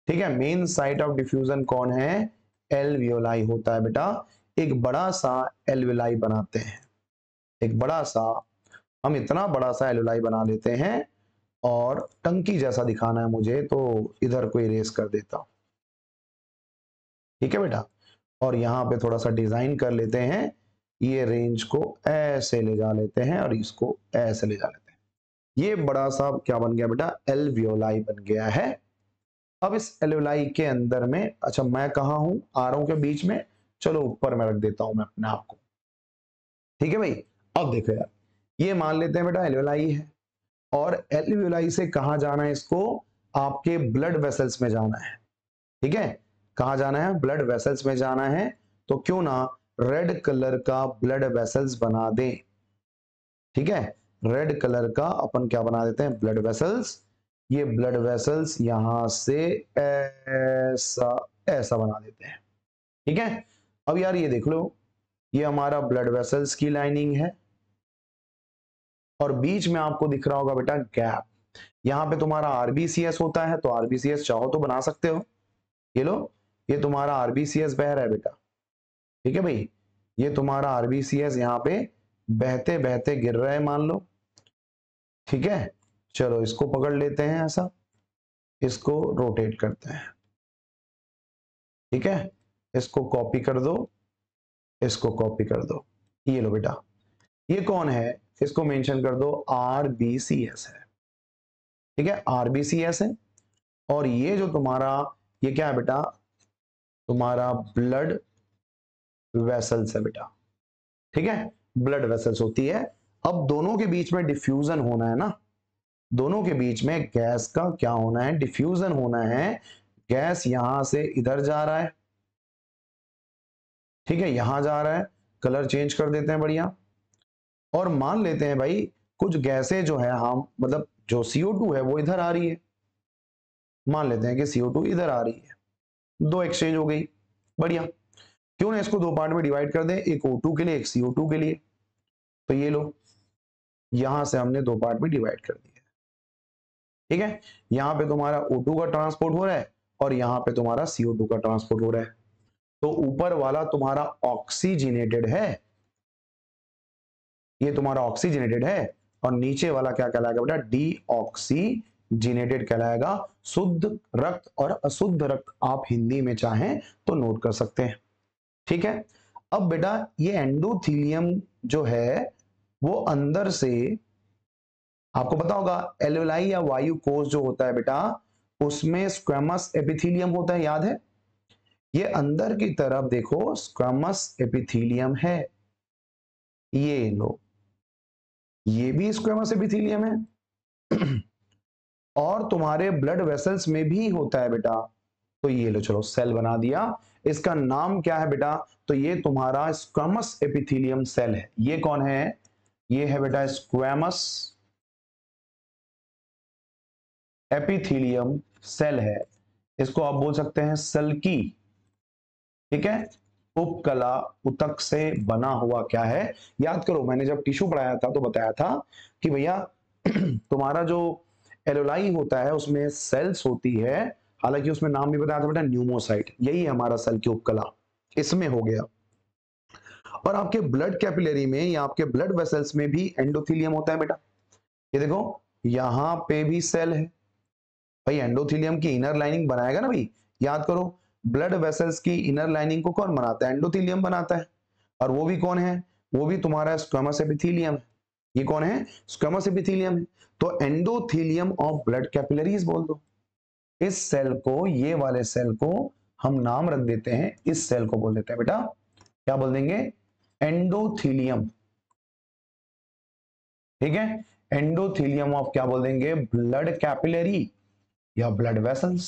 ठीक है, मेन साइट ऑफ डिफ्यूजन कौन है, एल्वियोलाई होता है बेटा। एक बड़ा सा एल्वियोलाई बनाते हैं, एक बड़ा सा, हम इतना बड़ा सा एल्वियोलाई बना लेते हैं और टंकी जैसा दिखाना है मुझे तो इधर को इरेज कर देता हूं, ठीक है बेटा। और यहां पे थोड़ा सा डिजाइन कर लेते हैं, ये रेंज को ऐसे ले जा लेते हैं और इसको ऐसे ले जा लेते हैं। ये बड़ा सा क्या बन गया बेटा, एल्वियोलाई बन गया है। अब इस एल्वियोलाई के अंदर में, अच्छा मैं कहा हूं, आरों के बीच में, चलो ऊपर में रख देता हूं मैं अपने आप को, ठीक है भाई। अब देखो यार, ये मान लेते हैं बेटा एल्वियोलाई है, और एल्वियोलाई से कहां जाना है इसको, आपके ब्लड वेसल्स में जाना है, ठीक है। कहां जाना है, ब्लड वेसल्स में जाना है। तो क्यों ना रेड कलर का ब्लड वेसल्स बना दें, ठीक है। रेड कलर का अपन क्या बना देते हैं, ब्लड वेसल्स। ये ब्लड वेसल्स यहां से ऐसा ऐसा बना देते हैं, ठीक है। अब यार ये देख लो, ये हमारा ब्लड वेसल्स की लाइनिंग है, और बीच में आपको दिख रहा होगा बेटा गैप। यहां पे तुम्हारा आरबीसीएस होता है, तो आरबीसीएस चाहो तो बना सकते हो। ये लो, ये तुम्हारा आरबीसीएस बह रहा है बेटा, ठीक है भाई। ये तुम्हारा आरबीसीएस यहाँ पे बहते बहते गिर रहा है मान लो, ठीक है। चलो इसको पकड़ लेते हैं ऐसा, इसको रोटेट करते हैं, ठीक है। इसको कॉपी कर दो, इसको कॉपी कर दो, ये लो बेटा। ये कौन है, इसको मेंशन कर दो, आरबीसीएस है, ठीक है, आरबीसीएस है। और ये जो तुम्हारा, ये क्या है बेटा, तुम्हारा ब्लड वेसल्स है बेटा, ठीक है, ब्लड वेसल्स होती है। अब दोनों के बीच में डिफ्यूजन होना है ना, दोनों के बीच में गैस का क्या होना है, डिफ्यूजन होना है। गैस यहां से इधर जा रहा है, ठीक है, यहां जा रहा है। कलर चेंज कर देते हैं, बढ़िया। और मान लेते हैं भाई कुछ गैसें जो है, हम मतलब जो सी ओ टू है वो इधर आ रही है, मान लेते हैं कि सी ओ टू इधर आ रही है, दो एक्सचेंज हो गई, बढ़िया। क्यों ना इसको दो पार्ट में डिवाइड कर दें, एक ओ टू के लिए, एक सी ओ टू के लिए। तो ये लो, यहां से हमने दो पार्ट में डिवाइड कर दिया, ठीक है। यहां पे तुम्हारा ओ टू का ट्रांसपोर्ट हो रहा है, और यहां पे तुम्हारा सी ओ टू का ट्रांसपोर्ट हो रहा है। तो ऊपर वाला तुम्हारा ऑक्सीजनेटेड है, ये तुम्हारा ऑक्सीजनेटेड है, और नीचे वाला क्या कहलाएगा बेटा, डीऑक्सीजनेटेड कहलाएगा। शुद्ध रक्त और अशुद्ध रक्त आप हिंदी में चाहें तो नोट कर सकते हैं, ठीक है। अब बेटा ये एंडोथीलियम जो है वो अंदर से, आपको पता होगा एल्वेलाई या वायु कोश जो होता है बेटा, उसमें स्क्वेमस एपिथेलियम होता है, याद है। ये अंदर की तरफ देखो स्क्वेमस एपिथेलियम है, ये लो, ये भी स्क्वेमस एपिथेलियम है। और तुम्हारे ब्लड वेसल्स में भी होता है बेटा। तो ये लो, चलो सेल बना दिया। इसका नाम क्या है बेटा, तो ये तुम्हारा स्क्वेमस एपिथेलियम सेल है। ये कौन है, ये है बेटा स्क्वेमस एपिथेलियम सेल है। इसको आप बोल सकते हैं सल्की, ठीक है। उपकला, उतक से बना हुआ क्या है, याद करो मैंने जब टिश्यू पढ़ाया था तो बताया था कि भैया तुम्हारा जो एल्वेलाई होता है उसमें सेल्स होती है, हालांकि उसमें नाम भी बताया था बेटा न्यूमोसाइट, यही हमारा सेल की उपकला, इसमें हो गया। और आपके ब्लड कैपिलरी में या आपके ब्लड वेसल्स में भी एंडोथेलियम होता है बेटा। ये देखो यहां पे भी सेल है भाई, एंडोथेलियम की इनर लाइनिंग बनाएगा ना भाई, याद करो ब्लड वेसल्स की इनर लाइनिंग को कौन बनाता है, एंडोथेलियम बनाता है। और वो भी कौन है, वो भी तुम्हारा स्क्वेमस एपिथेलियम है। ये कौन है, स्क्वेमस एपिथेलियम है। तो एंडोथेलियम ऑफ ब्लड कैपिलरीज बोल दो इस सेल को, ये वाले सेल को हम नाम रख देते हैं, इस सेल को बोल देते हैं बेटा, क्या बोल देंगे, एंडोथेलियम, ठीक है। एंडोथेलियम ऑफ क्या बोल देंगे, ब्लड कैपिलरी या ब्लड वेसल्स।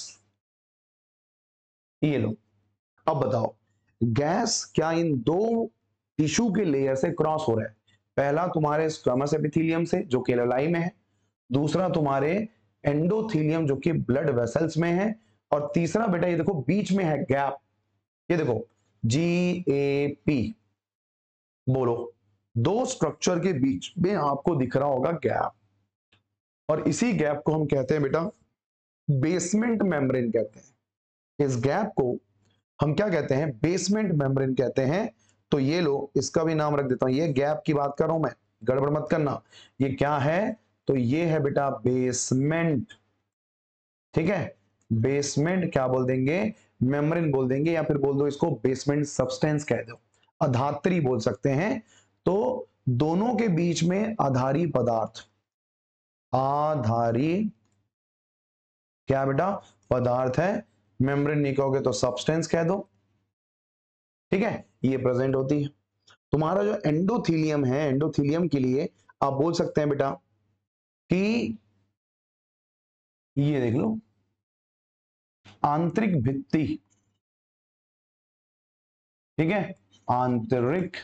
ये लो, अब बताओ गैस क्या इन दो टिश्यू के लेयर से क्रॉस हो रहा है। पहला तुम्हारे स्क्वेमस एपिथेलियम से जो कि एल्वेलाई में है, दूसरा तुम्हारे एंडोथेलियम जो कि ब्लड वेसल्स में है, और तीसरा बेटा ये देखो बीच में है गैप, ये देखो जी ए पी, बोलो दो स्ट्रक्चर के बीच में आपको दिख रहा होगा गैप, और इसी गैप को हम कहते हैं बेटा बेसमेंट मेम्ब्रेन कहते हैं। इस गैप को हम क्या कहते हैं, बेसमेंट मेम्ब्रेन कहते हैं। तो ये लो, इसका भी नाम रख देता हूं, ये गैप की बात कर रहा हूं मैं, गड़बड़ मत करना। ये क्या है, तो ये है बेटा बेसमेंट, ठीक है। बेसमेंट क्या बोल देंगे, मेम्ब्रेन बोल देंगे, या फिर बोल दो इसको बेसमेंट सब्सटेंस कह दो, अधात्री बोल सकते हैं। तो दोनों के बीच में आधारी पदार्थ, आधारी क्या बेटा पदार्थ है, मेम्ब्रेन नहीं कहोगे तो सब्सटेंस कह दो, ठीक है। ये प्रेजेंट होती है। तुम्हारा जो एंडोथीलियम है, एंडोथीलियम के लिए आप बोल सकते हैं बेटा कि ये देख लो आंतरिक भित्ति, ठीक है, आंतरिक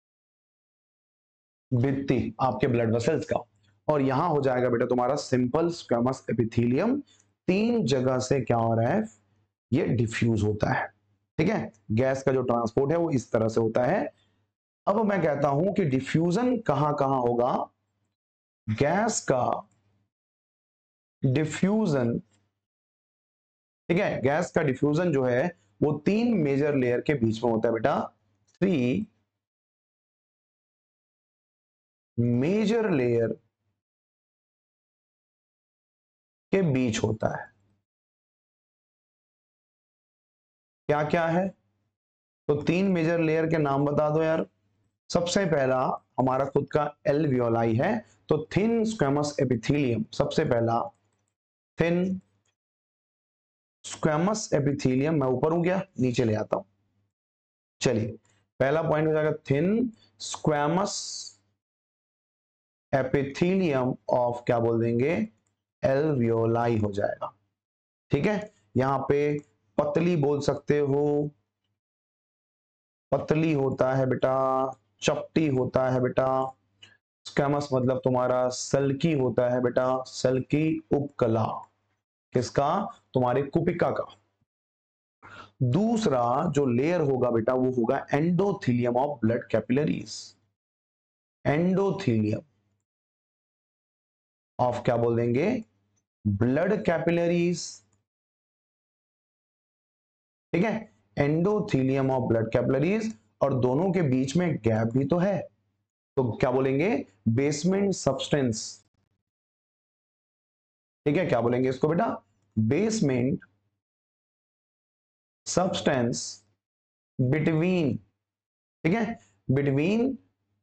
भित्ति आपके ब्लड वेसल्स का। और यहां हो जाएगा बेटा तुम्हारा सिंपल स्क्वेमस एपिथेलियम। तीन जगह से क्या हो रहा है, ये डिफ्यूज होता है, ठीक है। गैस का जो ट्रांसपोर्ट है वो इस तरह से होता है। अब मैं कहता हूं कि डिफ्यूजन कहां कहां होगा, गैस का डिफ्यूजन, ठीक है, गैस का डिफ्यूजन जो है वो तीन मेजर लेयर के बीच में होता है बेटा, थ्री मेजर लेयर के बीच होता है। क्या क्या है, तो तीन मेजर लेयर के नाम बता दो यार। सबसे पहला हमारा खुद का एल्वियोलाई है, तो थिन स्क्वेमस एपिथेलियम, सबसे पहला थिन स्क्वेमस एपिथेलियम। मैं ऊपर हूं क्या, नीचे ले आता हूं, चलिए पहला पॉइंट हो जाएगा थिन स्क्वेमस एपिथेलियम ऑफ क्या बोल देंगे, एल्वियोलाई हो जाएगा, ठीक है। यहां पे पतली बोल सकते हो, पतली होता है बेटा, चपटी होता है बेटा, स्क्वेमस मतलब तुम्हारा सल्की होता है बेटा, सल्की उपकला, किसका, तुम्हारे कुपिका का। दूसरा जो लेयर होगा बेटा वो होगा endothelium of blood capillaries, endothelium of क्या बोल देंगे, ब्लड कैपिलरीज, ठीक है, एंडोथीलियम ऑफ ब्लड कैपिलरीज। और दोनों के बीच में गैप भी तो है, तो क्या बोलेंगे, बेसमेंट सब्सटेंस, ठीक है। क्या बोलेंगे इसको बेटा, बेसमेंट सब्सटेंस बिटवीन, ठीक है, बिटवीन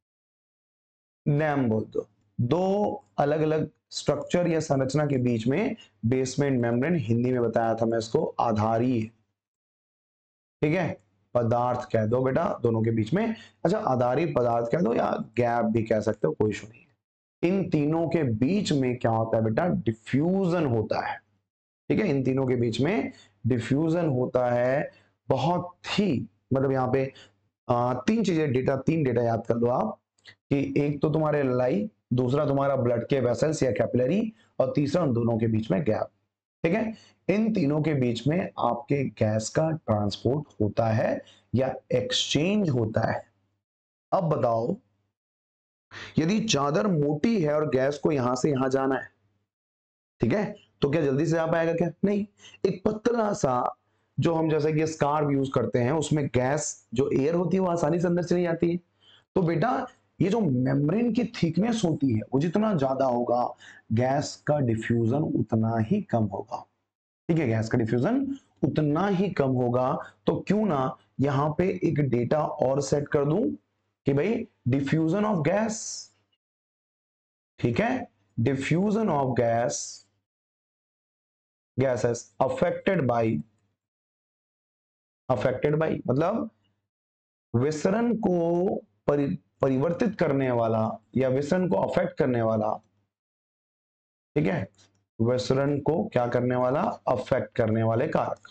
डैम बोल दो, दो अलग अलग स्ट्रक्चर या संरचना के बीच में बेसमेंट मेम्ब्रेन, हिंदी में बताया था मैं इसको आधारी, ठीक है, पदार्थ कह दो बेटा दोनों के बीच में। अच्छा आधारी पदार्थ कह दो या गैप भी कह सकते हो, कोई इशू नहीं है। इन तीनों के बीच में क्या होता है बेटा, डिफ्यूजन होता है, ठीक है। इन तीनों के बीच में डिफ्यूजन होता है, बहुत ही मतलब यहाँ पे आ, तीन चीजें डेटा, तीन डेटा याद कर लो आप, कि एक तो तुम्हारे लाई, दूसरा तुम्हारा ब्लड के वेसल्स या कैपिलरी, और तीसरा उन दोनों के बीच में गैप, ठीक है। इन तीनों के बीच में आपके गैस का ट्रांसपोर्ट होता है या एक्सचेंज होता है। अब बताओ यदि चादर मोटी है और गैस को यहां से यहां जाना है, ठीक है, तो क्या जल्दी से आ पाएगा क्या, नहीं। एक पतला सा जो हम जैसे कि स्कार्फ यूज करते हैं उसमें गैस जो एयर होती है वो आसानी से अंदर चली जाती है। तो बेटा ये जो मेम्ब्रेन की थिकनेस होती है वो जितना ज्यादा होगा गैस का डिफ्यूजन उतना ही कम होगा, ठीक है, गैस का डिफ्यूजन उतना ही कम होगा। तो क्यों ना यहां पे एक डेटा और सेट कर दूं कि भाई डिफ्यूजन ऑफ गैस, ठीक है, diffusion of gas, gases affected by, affected by मतलब विसरण को परि, परिवर्तित करने वाला या विसरण को अफेक्ट करने वाला, ठीक है, विसरण को क्या करने वाला, अफेक्ट करने वाले कारक,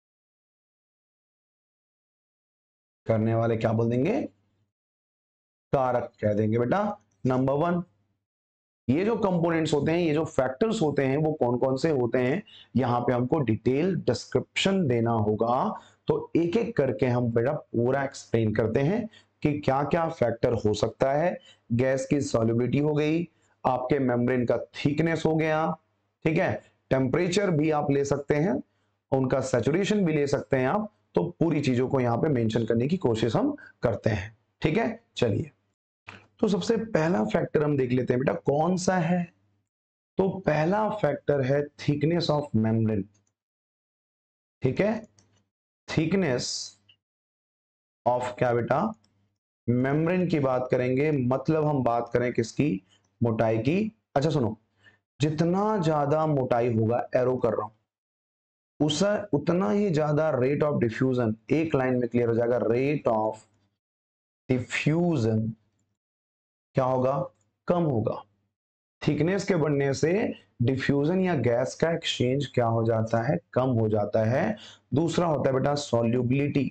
करने वाले क्या बोल देंगे, कारक कह देंगे बेटा। नंबर वन, ये जो कंपोनेंट्स होते हैं, ये जो फैक्टर्स होते हैं वो कौन कौन से होते हैं, यहां पे हमको डिटेल डिस्क्रिप्शन देना होगा। तो एक एक करके हम बेटा पूरा एक्सप्लेन करते हैं कि क्या क्या फैक्टर हो सकता है। गैस की सॉल्युबिलिटी हो गई, आपके मेम्ब्रेन का थिकनेस हो गया, ठीक है, टेम्परेचर भी आप ले सकते हैं, उनका सैचुरेशन भी ले सकते हैं आप। तो पूरी चीजों को यहाँ पे मेंशन करने की कोशिश हम करते हैं। ठीक है, चलिए तो सबसे पहला फैक्टर हम देख लेते हैं बेटा कौन सा है। तो पहला फैक्टर है थिकनेस ऑफ मेम्ब्रेन। ठीक है, थिकनेस ऑफ क्या बेटा, मेम्ब्रेन की बात करेंगे, मतलब हम बात करें किसकी, मोटाई की। अच्छा सुनो, जितना ज्यादा मोटाई होगा, एरो कर रहा हूं, उस उतना ही ज्यादा रेट ऑफ डिफ्यूजन, एक लाइन में क्लियर हो जाएगा, रेट ऑफ डिफ्यूजन क्या होगा, कम होगा। थिकनेस के बढ़ने से डिफ्यूजन या गैस का एक्सचेंज क्या हो जाता है, कम हो जाता है। दूसरा होता है बेटा सॉल्युबिलिटी।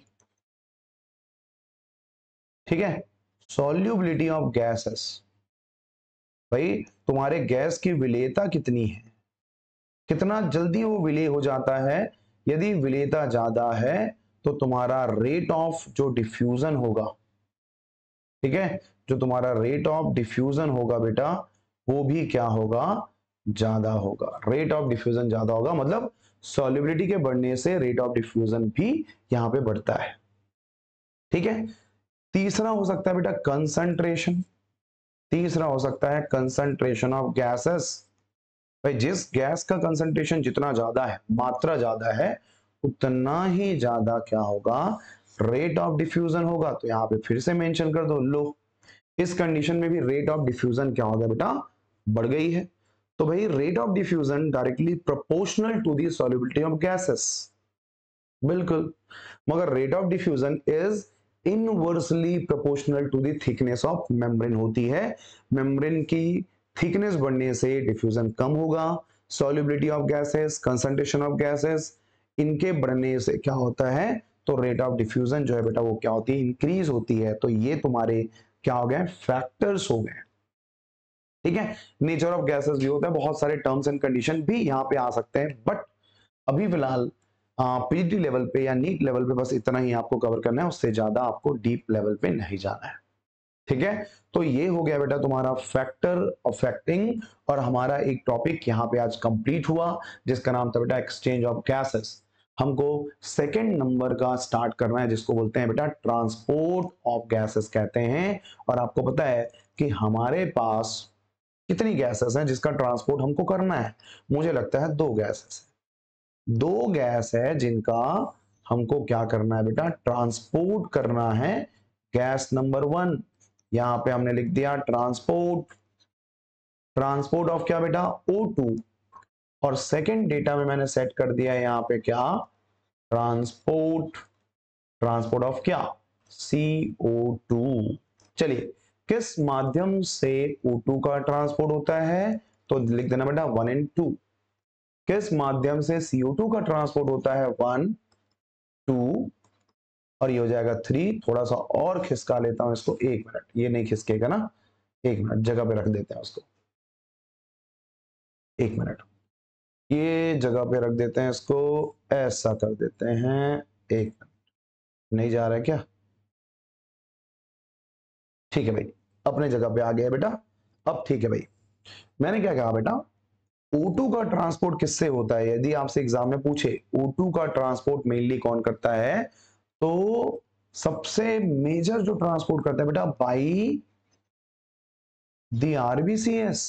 ठीक है, सॉल्युबिलिटी ऑफ गैसेस, भाई तुम्हारे गैस की विलेयता कितनी है, कितना जल्दी वो विलेय हो जाता है। यदि विलेयता ज्यादा है तो तुम्हारा रेट ऑफ जो डिफ्यूजन होगा, ठीक है, जो तुम्हारा रेट ऑफ डिफ्यूजन होगा बेटा, वो भी क्या होगा, ज्यादा होगा। रेट ऑफ डिफ्यूजन ज्यादा होगा, मतलब सॉल्युबिलिटी के बढ़ने से रेट ऑफ डिफ्यूजन भी यहां पे बढ़ता है। ठीक है, तीसरा हो सकता है बेटा कंसंट्रेशन। तीसरा हो सकता है कंसंट्रेशन ऑफ गैसेस। भाई जिस गैस का कंसंट्रेशन जितना ज्यादा है, मात्रा ज्यादा है, उतना ही ज्यादा क्या होगा, रेट ऑफ डिफ्यूजन होगा। तो यहाँ पे फिर से मेंशन कर दो, लो इस कंडीशन में भी रेट ऑफ डिफ्यूजन क्या हो गया बेटा, बढ़ गई है। तो भाई rate of diffusion directly proportional to the solubility of gases, बिल्कुल, मगर rate of diffusion is inversely proportional to the thickness of membrane होती है। मेम्ब्रेन की थिकनेस बढ़ने से डिफ्यूजन कम होगा, solubility of gases, concentration of gases, इनके बढ़ने से क्या होता है, तो रेट ऑफ डिफ्यूजन जो है बेटा वो क्या होती है, इंक्रीज होती है। तो ये तुम्हारे क्या हो गए, फैक्टर्स हो गए। ठीक है, नेचर ऑफ गैसेस भी होता है, बहुत सारे टर्म्स एंड कंडीशन भी यहाँ पे आ सकते हैं, बट अभी फिलहाल पीएचडी लेवल पे या नीट लेवल पे बस इतना ही आपको कवर करना है, उससे ज्यादा आपको डीप लेवल पे नहीं जाना है। ठीक है, तो ये हो गया बेटा तुम्हारा फैक्टर अफेक्टिंग, और हमारा एक टॉपिक यहाँ पे आज कंप्लीट हुआ जिसका नाम था बेटा एक्सचेंज ऑफ गैसेस। हमको सेकंड नंबर का स्टार्ट करना है जिसको बोलते हैं बेटा ट्रांसपोर्ट ऑफ गैसेस कहते हैं। और आपको पता है कि हमारे पास कितनी गैसेस हैं जिसका ट्रांसपोर्ट हमको करना है, मुझे लगता है दो गैसेस, दो गैस है जिनका हमको क्या करना है बेटा, ट्रांसपोर्ट करना है। गैस नंबर वन, यहां पे हमने लिख दिया ट्रांसपोर्ट, ट्रांसपोर्ट ऑफ क्या बेटा, ओ टू, और सेकंड डेटा में मैंने सेट कर दिया है यहां पे क्या, ट्रांसपोर्ट, ट्रांसपोर्ट ऑफ क्या, सी ओ टू। चलिए किस माध्यम से ओ टू का ट्रांसपोर्ट होता है, तो लिख देना बेटा वन एंड टू। किस माध्यम से सी ओ टू का ट्रांसपोर्ट होता है, वन टू, और ये हो जाएगा थ्री। थोड़ा सा और खिसका लेता हूं इसको, एक मिनट, ये नहीं खिसकेगा ना, एक मिनट जगह पे रख देते हैं उसको, एक मिनट ये जगह पे रख देते हैं इसको, ऐसा कर देते हैं, एक मिनट, नहीं जा रहा है क्या, ठीक है भाई, अपने जगह पे आ गया बेटा, अब ठीक है भाई। मैंने क्या कहा बेटा, ओ टू का ट्रांसपोर्ट किससे होता है, यदि आपसे एग्जाम में पूछे ओ टू का ट्रांसपोर्ट मेनली कौन करता है, तो सबसे मेजर जो ट्रांसपोर्ट करता है बेटा बाई दी आरबीसीएस।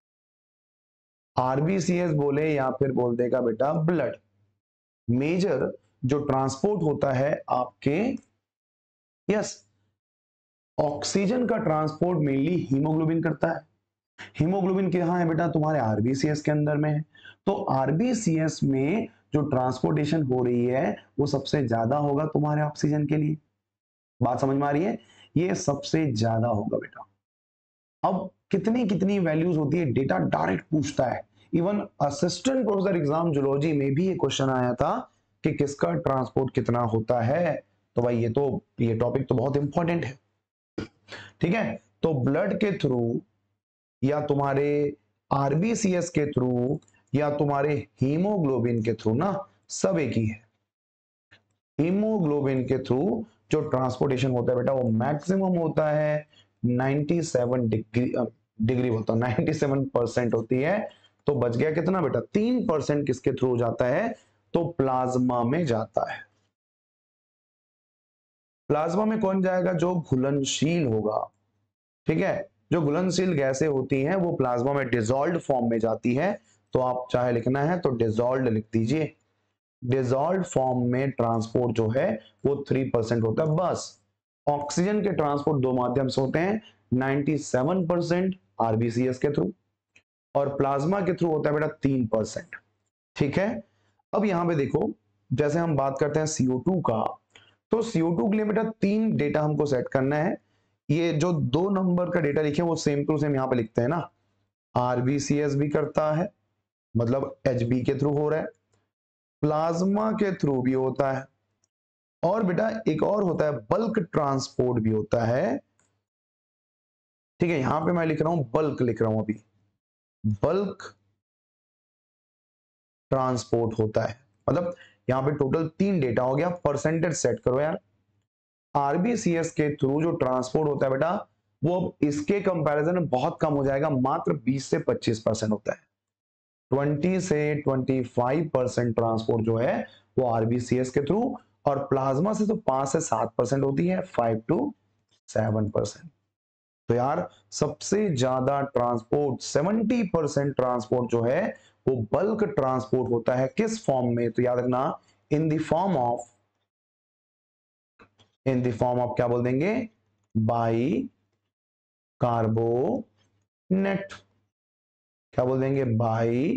आरबीसीएस बोले या फिर बोल देगा बेटा ब्लड। मेजर जो ट्रांसपोर्ट होता है आपके, यस, ऑक्सीजन का ट्रांसपोर्ट मेनली हीमोग्लोबिन करता है। हीमोग्लोबिन कहां है बेटा, तुम्हारे आरबीसीएस के अंदर में है। तो आरबीसीएस में जो ट्रांसपोर्टेशन हो रही है वो सबसे ज्यादा होगा तुम्हारे ऑक्सीजन के लिए। बात समझ में आ रही है, ये सबसे ज्यादा होगा बेटा। अब कितनी कितनी वैल्यूज होती है, डेटा डायरेक्ट पूछता है। Even assistant professor exam zoology में भी ये क्वेश्चन आया था कि किसका ट्रांसपोर्ट कितना होता है। तो भाई ये तो ये टॉपिक तो बहुत इंपॉर्टेंट है। ठीक है, तो ब्लड के थ्रू या तुम्हारे आरबीसीएस के थ्रू या तुम्हारे हीमोग्लोबिन के थ्रू ना, सब एक ही है। हीमोग्लोबिन के थ्रू जो ट्रांसपोर्टेशन होता है बेटा वो मैक्सिमम होता है सत्तानवे डिग्री डिग्री होता है सत्तानवे परसेंट होती है। तो बच गया कितना बेटा, तीन परसेंट किसके थ्रू जाता है, तो प्लाज्मा में जाता है। प्लाज्मा में कौन जाएगा? जो घुलनशील होगा, ठीक है। जो घुलनशील गैसें होती हैं वो प्लाज्मा में डिसॉल्व्ड फॉर्म में जाती है, तो आप चाहे लिखना है तो डिसॉल्व्ड लिख दीजिए। डिसॉल्व्ड फॉर्म में ट्रांसपोर्ट जो है वो थ्री परसेंट होता है बस। ऑक्सीजन के ट्रांसपोर्ट दो माध्यम से होते हैं, सत्तानवे परसेंट आरबीसीएस के थ्रू और प्लाज्मा के थ्रू होता है बेटा तीन परसेंट, ठीक है। अब यहां पे देखो, जैसे हम बात करते हैं सी ओ टू का, तो सी ओ टू के लिए बेटा तीन डेटा हमको सेट करना है। ये जो दो नंबर का डेटा लिखे वो सेम टू सेम यहां पे लिखते हैं ना, आरबीसीएस भी करता है, मतलब एचबी के थ्रू हो रहा है, प्लाज्मा के थ्रू भी होता है, और बेटा एक और होता है बल्क ट्रांसपोर्ट भी होता है, ठीक है। यहां पे मैं लिख रहा हूं बल्क, लिख रहा हूं अभी, बल्क ट्रांसपोर्ट होता है। मतलब यहां पे टोटल तीन डेटा हो गया। परसेंटेज सेट करो यार। आरबीसीएस के थ्रू जो ट्रांसपोर्ट होता है बेटा वो इसके कंपैरिजन में बहुत कम हो जाएगा, मात्र बीस से पच्चीस परसेंट होता है। बीस से पच्चीस परसेंट ट्रांसपोर्ट जो है वो आरबीसीएस के थ्रू, और प्लाज्मा से तो पांच से सात परसेंट होती है, फाइव टू सेवन परसेंट। तो यार सबसे ज्यादा ट्रांसपोर्ट सत्तर परसेंट ट्रांसपोर्ट जो है वो बल्क ट्रांसपोर्ट होता है। किस फॉर्म में? तो याद रखना, in the form of, in the form of क्या बोल देंगे? Bicarbonate. क्या बोल देंगे? बाई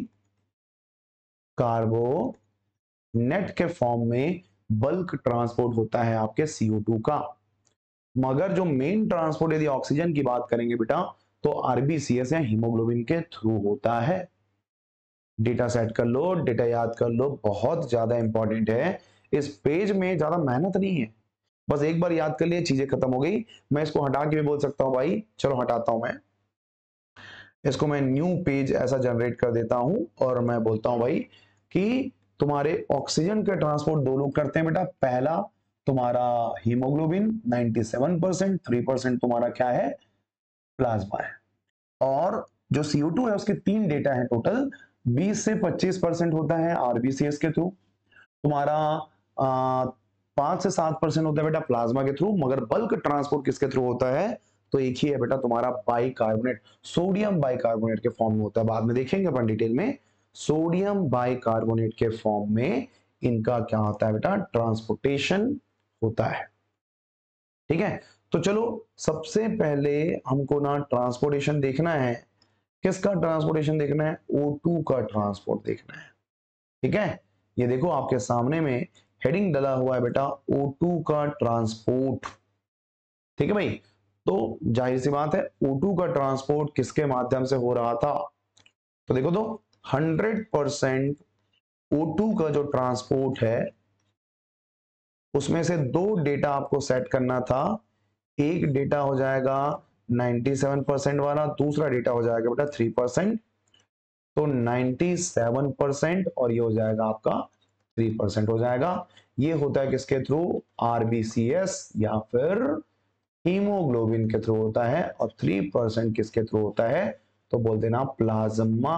कार्बोनेट के फॉर्म में बल्क ट्रांसपोर्ट होता है आपके सी ओ टू का। मगर जो मेन ट्रांसपोर्ट यदि ऑक्सीजन की बात करेंगे बेटा तो आरबीसीएस या हीमोग्लोबिन के थ्रू होता है। डेटा सेट कर लो, डेटा याद कर लो, बहुत ज्यादा इंपॉर्टेंट है। इस पेज में ज्यादा मेहनत नहीं है, बस एक बार याद कर लिए चीजें खत्म हो गई। मैं इसको हटा के भी बोल सकता हूं भाई, चलो हटाता हूं मैं इसको, मैं न्यू पेज ऐसा जनरेट कर देता हूं और मैं बोलता हूं भाई कि तुम्हारे ऑक्सीजन के ट्रांसपोर्ट दो लोग करते हैं बेटा। पहला तुम्हारा हीमोग्लोबिन सत्तानवे परसेंट, तीन परसेंट तुम्हारा क्या है? प्लाज्मा है। और जो सी ओ टू है उसके तीन डेटा है टोटल, बीस से पच्चीस परसेंट होता है आरबीसीएस के थ्रू, तुम्हारा पांच से सात परसेंट होता है बेटा प्लाज्मा के थ्रू। मगर बल्क ट्रांसपोर्ट किसके थ्रू होता है? तो एक ही है बेटा तुम्हारा बाइकार्बोनेट, सोडियम बाइकार्बोनेट के फॉर्म में होता है। बाद में देखेंगे अपन डिटेल में, सोडियम बाइकार्बोनेट के फॉर्म में इनका क्या होता है बेटा? ट्रांसपोर्टेशन होता है, ठीक है। तो चलो सबसे पहले हमको ना ट्रांसपोर्टेशन देखना है। किसका ट्रांसपोर्टेशन देखना है? ओ टू का ट्रांसपोर्ट देखना है, ठीक है। ये देखो आपके सामने में हेडिंग डला हुआ है बेटा, ओ टू का ट्रांसपोर्ट, ठीक है भाई। तो जाहिर सी बात है ओ टू का ट्रांसपोर्ट किसके माध्यम से हो रहा था? तो देखो तो हंड्रेड परसेंट ओ टू का जो ट्रांसपोर्ट है उसमें से दो डेटा आपको सेट करना था। एक डेटा हो जाएगा सत्तानवे परसेंट वाला, दूसरा डेटा हो जाएगा बेटा थ्री परसेंट। तो सत्तानवे परसेंट और ये हो जाएगा आपका थ्री परसेंट हो जाएगा। ये होता है किसके थ्रू? आरबीसीएस या फिर हीमोग्लोबिन के थ्रू होता है। और थ्री परसेंट किसके थ्रू होता है? तो बोल देना प्लाज्मा,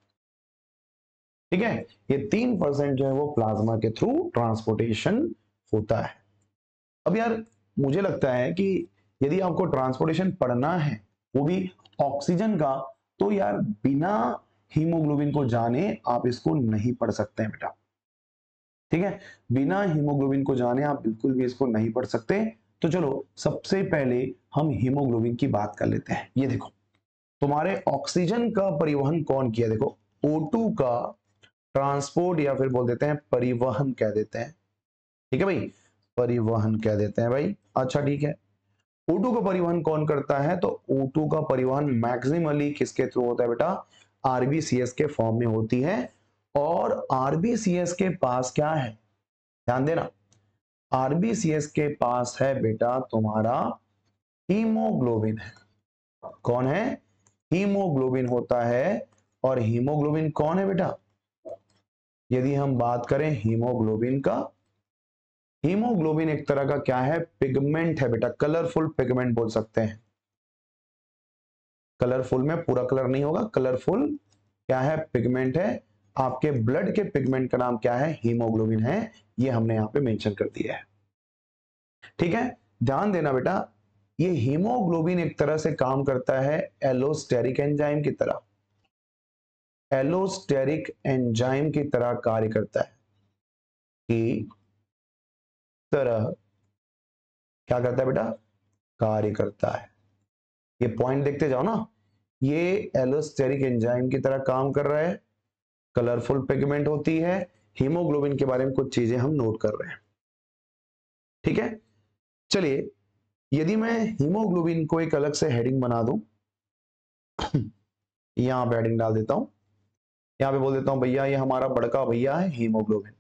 ठीक है। ये तीन परसेंट जो है वो प्लाज्मा के थ्रू ट्रांसपोर्टेशन होता है। अब यार मुझे लगता है कि यदि आपको ट्रांसपोर्टेशन पढ़ना है वो भी ऑक्सीजन का, तो यार बिना हीमोग्लोबिन को जाने आप इसको नहीं पढ़ सकते हैं बेटा, ठीक है। बिना हीमोग्लोबिन को जाने आप बिल्कुल भी इसको नहीं पढ़ सकते। तो चलो सबसे पहले हम हीमोग्लोबिन की बात कर लेते हैं। ये देखो तुम्हारे ऑक्सीजन का परिवहन कौन किया? देखो ओ टू का ट्रांसपोर्ट या फिर बोल देते हैं परिवहन कह देते हैं, ठीक है भाई, परिवहन कह देते हैं भाई। अच्छा ठीक है, ओ टू का परिवहन कौन करता है? तो ओ टू का परिवहन मैक्सिमली किसके थ्रू होता है बेटा? आरबीसीएस के फॉर्म में होती है। और आरबीसीएस के पास क्या है? ध्यान देना, आरबीसीएस के पास है बेटा तुम्हारा हीमोग्लोबिन है। कौन है? हीमोग्लोबिन होता है। और हीमोग्लोबिन कौन है बेटा? यदि हम बात करें हीमोग्लोबिन का, हीमोग्लोबिन एक तरह का क्या है? पिगमेंट है बेटा, कलरफुल पिगमेंट बोल सकते हैं। कलरफुल में पूरा कलर नहीं होगा, कलरफुल क्या है? पिगमेंट है। आपके ब्लड के पिगमेंट का नाम क्या है, हीमोग्लोबिन है, ये हमने यहां पे मेंशन कर दिया है। ठीक है, ध्यान देना बेटा, ये हीमोग्लोबिन एक तरह से काम करता है एलोस्टेरिक एंजाइम की तरह, एलोस्टेरिक एंजाइम की तरह कार्य करता है, की तरह क्या करता है बेटा, कार्य करता है। ये पॉइंट देखते जाओ ना, ये एलोस्टेरिक एंजाइम की तरह काम कर रहा है, कलरफुल पिगमेंट होती है, हीमोग्लोबिन के बारे में कुछ चीजें हम नोट कर रहे हैं। ठीक है, चलिए यदि मैं हीमोग्लोबिन को एक अलग से हेडिंग बना दूं, यहां पे हेडिंग डाल देता हूं, यहां पे बोल देता हूं भैया ये हमारा बड़का भैया है हीमोग्लोबिन,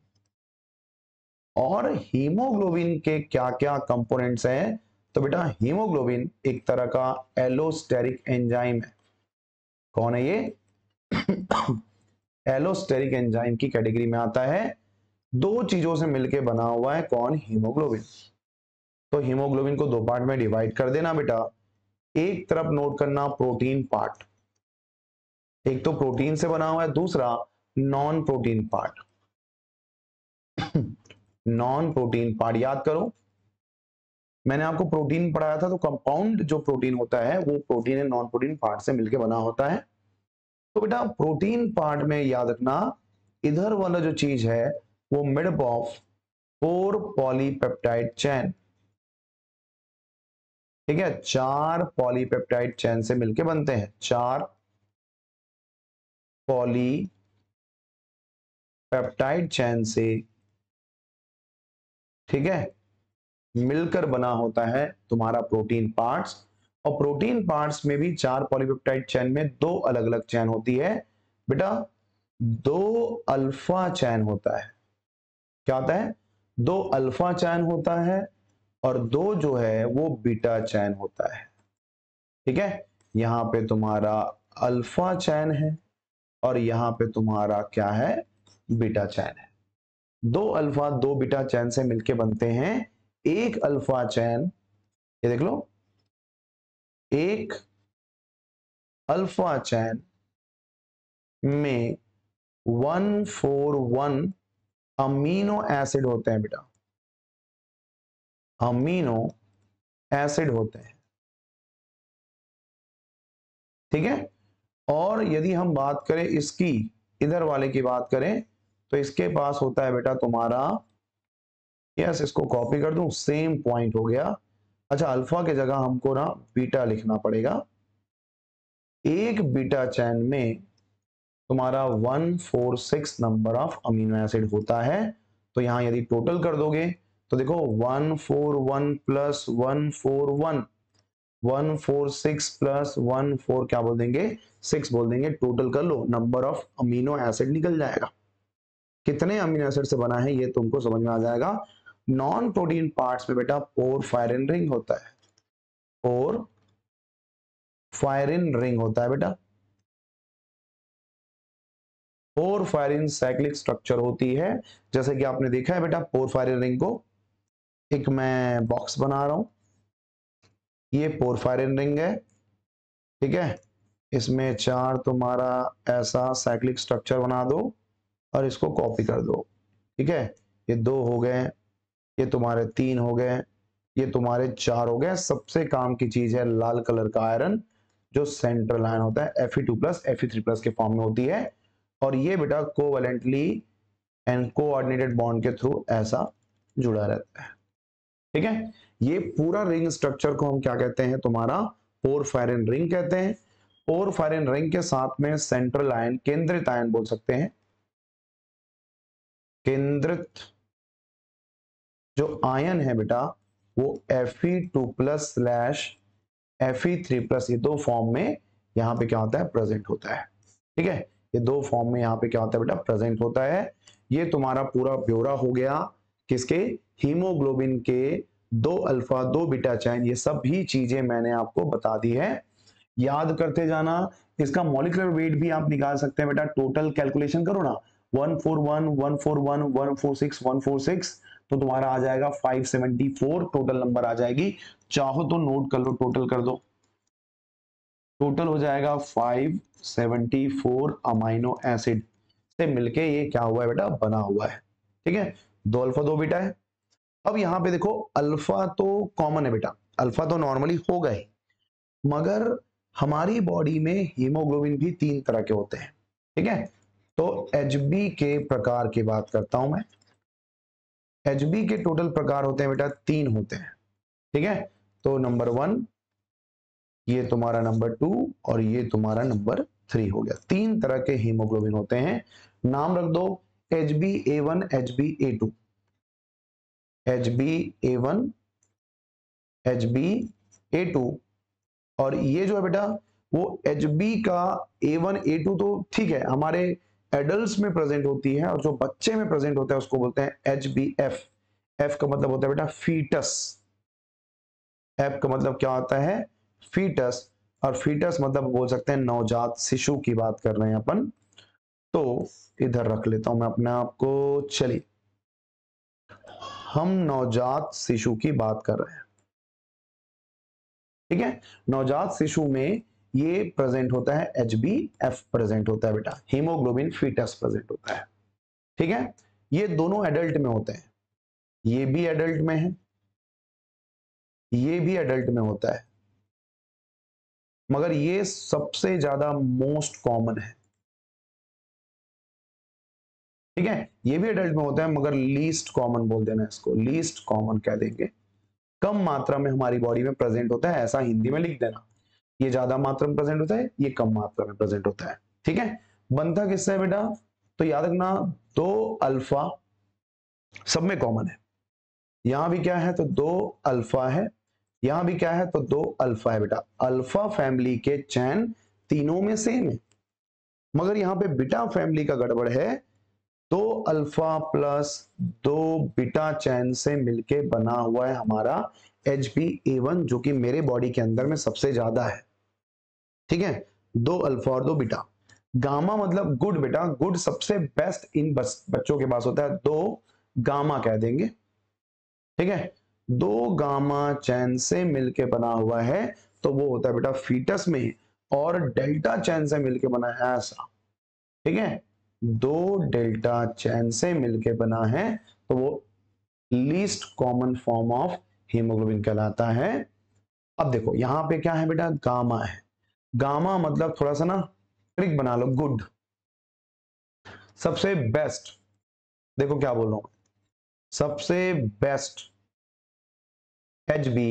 और हीमोग्लोबिन के क्या क्या कंपोनेंट्स हैं, तो बेटा हीमोग्लोबिन एक तरह का एलोस्टेरिक एंजाइम है। कौन है ये? एलोस्टेरिक एंजाइम की कैटेगरी में आता है, दो चीजों से मिलकर बना हुआ है, कौन? हीमोग्लोबिन। तो हीमोग्लोबिन को दो पार्ट में डिवाइड कर देना बेटा, एक तरफ नोट करना प्रोटीन पार्ट, एक तो प्रोटीन से बना हुआ है, दूसरा non protein part. Non protein part याद करो, मैंने आपको प्रोटीन पढ़ाया था, तो कंपाउंड जो प्रोटीन होता है वो प्रोटीन है नॉन प्रोटीन पार्ट से मिलकर बना होता है। तो बेटा प्रोटीन पार्ट में याद रखना, इधर वाला जो चीज है वो made of four polypeptide chain. ठीक है, चार पॉलीपेप्टाइड चेन से मिलकर बनते हैं, चार पॉलीपेप्टाइड चेन से, ठीक है, मिलकर बना होता है तुम्हारा प्रोटीन पार्ट्स। और प्रोटीन पार्ट्स में भी चार पॉलीपेप्टाइड चेन में दो अलग अलग चेन होती है बेटा, दो अल्फा चेन होता है। क्या होता है? दो अल्फा चेन होता है, और दो जो है वो बीटा चेन होता है। ठीक है, यहां पे तुम्हारा अल्फा चेन है और यहां पे तुम्हारा क्या है, बीटा चेन है। दो अल्फा दो बीटा चेन से मिलके बनते हैं एक अल्फा चेन। ये देख लो, एक अल्फा चेन में one four one amino acid होते हैं बेटा, अमीनो एसिड होते हैं। ठीक है, और यदि हम बात करें इसकी, इधर वाले की बात करें, तो इसके पास होता है बेटा तुम्हारा, यस इसको कॉपी कर दूं, सेम पॉइंट हो गया। अच्छा, अल्फा के जगह हमको ना बीटा लिखना पड़ेगा। एक बीटा चैन में तुम्हारा one four six number of amino acid होता है। तो यहां यदि टोटल कर दोगे तो देखो one four one plus one four one, one four six plus one four क्या बोल देंगे, सिक्स बोल देंगे। टोटल कर लो, नंबर ऑफ अमीनो एसिड निकल जाएगा। कितने अमीनो एसिड से बना है ये तुमको समझ में आ जाएगा। नॉन प्रोटीन पार्ट्स में बेटा पोरफायरिन रिंग होता है, पोरफायरिन रिंग होता है बेटा। पोरफायरिन साइक्लिक स्ट्रक्चर होती है, जैसे कि आपने देखा है बेटा पोरफायरिन रिंग को। एक मैं बॉक्स बना रहा हूं, ये पोरफायरिन रिंग है। ठीक है, इसमें चार तुम्हारा ऐसा साइक्लिक स्ट्रक्चर बना दो और इसको कॉपी कर दो। ठीक है, ये दो हो गए, ये तुम्हारे तीन हो गए, ये तुम्हारे चार हो गए। सबसे काम की चीज है लाल कलर का आयरन, जो सेंट्रल आयन होता है, F E two plus F E three plus के फॉर्म में होती है। और ये बेटा कोवैलेंटली एंड कोऑर्डिनेटेड बॉन्ड के थ्रू ऐसा जुड़ा रहता है। ठीक है, ये पूरा रिंग स्ट्रक्चर को हम क्या कहते हैं, तुम्हारा पोरफायरिन रिंग कहते हैं। पोरफायरिन रिंग के साथ में सेंट्रल आयन, केंद्रित आयन बोल सकते हैं, केंद्रित जो आयन है बेटा वो F E two plus slash F E three plus, ये दो फॉर्म में यहां पे क्या होता है, प्रेजेंट होता है। ठीक है, ये दो फॉर्म में यहां पे क्या होता है बेटा, प्रेजेंट होता है। ये तुम्हारा पूरा ब्यौरा हो गया किसके, हीमोग्लोबिन के दो अल्फा दो बीटा चैन, ये सब भी चीजें मैंने आपको बता दी है। याद करते जाना। इसका मॉलिक्यूलर वेट भी आप निकाल सकते हैं बेटा, टोटल कैलकुलेशन करो ना, one four one, one four one, one four six, one four six, तो तुम्हारा आ जाएगा five seventy four total number आ जाएगी। चाहो तो नोट कर लो, टोटल कर दो, टोटल हो जाएगा five seventy four amino acid. से मिलके ये क्या हुआ है बेटा, बना हुआ है। ठीक है, दो अल्फा दो बीटा है। अब यहां पे देखो अल्फा तो कॉमन है बेटा, अल्फा तो नॉर्मली होगा ही, मगर हमारी बॉडी में हीमोग्लोबिन भी तीन तरह के होते हैं। ठीक है, तो एचबी के प्रकार की बात करता हूं मैं। एचबी के टोटल प्रकार होते हैं बेटा, तीन होते हैं। ठीक है, तो नंबर वन, ये तुम्हारा नंबर टू, और ये तुम्हारा नंबर थ्री हो गया। तीन तरह के हीमोग्लोबिन होते हैं। नाम रख दो, H B A one, H B A two, H B A one, H B A two. और ये जो है बेटा वो एच बी का ए वन ए टू तो ठीक है, हमारे एडल्ट्स में प्रेजेंट होती है, और जो बच्चे में प्रेजेंट होता है उसको बोलते हैं एच बी एफ। एफ का मतलब होता है बेटा फीटस। एफ का मतलब क्या होता है, फीटस। और फीटस मतलब बोल सकते हैं नवजात शिशु की बात कर रहे हैं अपन। तो इधर रख लेता हूं मैं अपने आप को। चलिए, हम नवजात शिशु की बात कर रहे हैं। ठीक है, नवजात शिशु में ये प्रेजेंट होता है, एच बी एफ प्रेजेंट होता है बेटा, हीमोग्लोबिन फीटस प्रेजेंट होता है। ठीक है, ये दोनों एडल्ट में होते हैं, ये भी एडल्ट में है, ये भी एडल्ट में होता है, मगर ये सबसे ज्यादा मोस्ट कॉमन है। ठीक है, ये भी एडल्ट में होता है मगर लीस्ट कॉमन बोल देना इसको, लीस्ट कॉमन कह देंगे। कम मात्रा में हमारी बॉडी में प्रेजेंट होता है, ऐसा हिंदी में लिख देना। ये ज्यादा मात्रा में प्रेजेंट होता है, ये कम मात्रा में प्रेजेंट होता है। ठीक है, बनता किससे है बेटा, तो याद रखना दो अल्फा सब में कॉमन है। यहां भी क्या है, तो दो अल्फा है, यहां भी क्या है, तो दो अल्फा है बेटा। अल्फा फैमिली के चैन तीनों में सेम है, मगर यहां पे बीटा फैमिली का गड़बड़ है। दो अल्फा प्लस दो बीटा चैन से मिलके बना हुआ है हमारा एच बी ए वन, जो कि मेरे बॉडी के अंदर में सबसे ज्यादा है। ठीक है, दो अल्फा और दो बीटा। गामा मतलब गुड बेटा, गुड सबसे बेस्ट इन बच्चों के पास होता है, दो गामा कह देंगे। ठीक है, दो गामा चैन से मिलके बना हुआ है तो वो होता है बेटा फीटस में, और डेल्टा चैन से मिलके बना है ऐसा। ठीक है, दो डेल्टा चैन से मिलके बना है तो वो least common form of haemoglobin कहलाता है। अब देखो यहां पे क्या है बेटा, गामा है। गामा मतलब थोड़ा सा ना ट्रिक बना लो, गुड सबसे बेस्ट। देखो क्या बोल रहा हूं, सबसे बेस्ट एच बी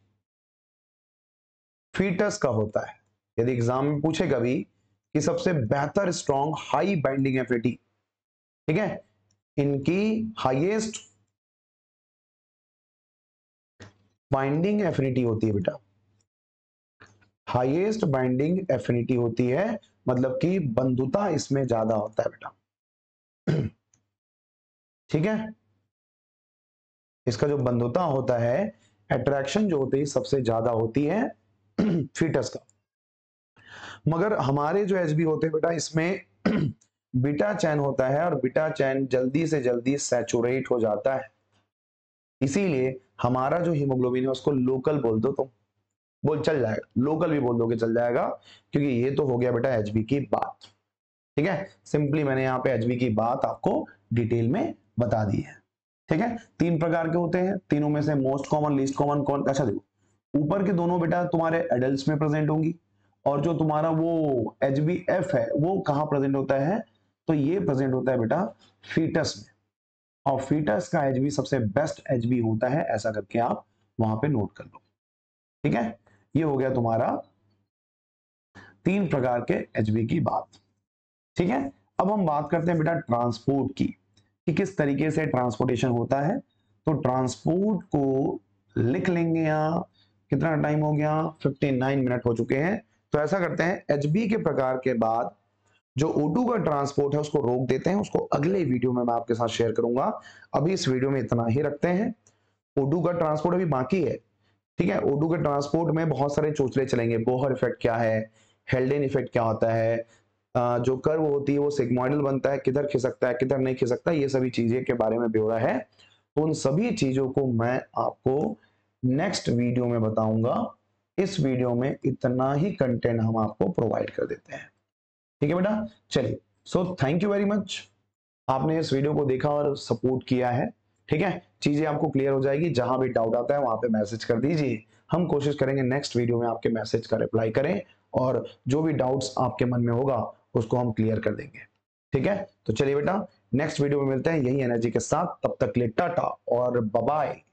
फीटस का होता है। यदि एग्जाम में पूछे कभी कि सबसे बेहतर स्ट्रॉन्ग हाई बाइंडिंग एफिनिटी, ठीक है, इनकी हाईएस्ट बाइंडिंग एफिनिटी होती है बेटा, हाईएस्ट बाइंडिंग एफिनिटी होती है, मतलब कि बंधुता इसमें ज्यादा होता है बेटा। ठीक है, इसका जो बंधुता होता है, अट्रैक्शन जो होती है सबसे ज्यादा होती है फीटस का। मगर हमारे जो एचबी होते हैं बेटा, इसमें बीटा चैन होता है, और बीटा चैन जल्दी से जल्दी सैचुरेट हो जाता है। इसीलिए हमारा जो हीमोग्लोबिन है उसको लोकल बोल दो, तुम बोल चल जाएगा, लोकल भी बोल दोगे चल जाएगा, क्योंकि ये तो हो गया बेटा एचबी की बात। ठीक है, सिंपली मैंने यहाँ पे एचबी की बात आपको डिटेल में बता दी है। ठीक है, तीन प्रकार के होते हैं, तीनों में से मोस्ट कॉमन, लीस्ट कॉमन कौन, अच्छा देखो ऊपर के दोनों बेटा तुम्हारे एडल्ट्स में प्रेजेंट होंगी, और जो तुम्हारा वो एच बी एफ है वो कहाँ प्रेजेंट होता है, तो ये प्रेजेंट होता है बेटा फीटस में, और फीटस का एच बी सबसे बेस्ट एच बी होता है, ऐसा करके आप वहां पे नोट कर लो। ठीक है, ये हो गया तुम्हारा तीन प्रकार के एच बी की बात। ठीक है, अब हम बात करते हैं बेटा ट्रांसपोर्ट की, कि किस तरीके से ट्रांसपोर्टेशन होता है। तो ट्रांसपोर्ट को लिख लेंगे, यहाँ कितना टाइम हो गया, उनसठ मिनट हो चुके हैं। तो ऐसा करते हैं, एचबी के प्रकार के बाद जो ओ टू का ट्रांसपोर्ट है उसको रोक देते हैं, उसको अगले वीडियो में मैं आपके साथ शेयर करूंगा। अभी इस वीडियो में इतना ही रखते हैं। ओ टू का ट्रांसपोर्ट अभी बाकी है। ठीक है, ओ टू के ट्रांसपोर्ट में बहुत सारे चोचले चलेंगे, बोहर इफेक्ट क्या है, हेल्डेन इफेक्ट क्या होता है, जो कर्व होती है वो सिग्मोइडल बनता है, किधर खिसकता है किधर नहीं खिसकता, ये सभी चीजें के बारे में ब्यौरा है। तो उन सभी चीजों को मैं आपको नेक्स्ट वीडियो में बताऊंगा। इस वीडियो में इतना ही कंटेंट हम आपको प्रोवाइड कर देते हैं। ठीक है बेटा, चलिए so thank you very much, आपने इस वीडियो को देखा और सपोर्ट किया है। ठीक है, चीजें आपको क्लियर हो जाएगी। जहां भी डाउट आता है वहां पे मैसेज कर दीजिए, हम कोशिश करेंगे नेक्स्ट वीडियो में आपके मैसेज का रिप्लाई करें और जो भी डाउट्स आपके मन में होगा उसको हम क्लियर कर देंगे। ठीक है, तो चलिए बेटा नेक्स्ट वीडियो में मिलते हैं यही एनर्जी के साथ, तब तक के लिए टाटा और बाय बाय।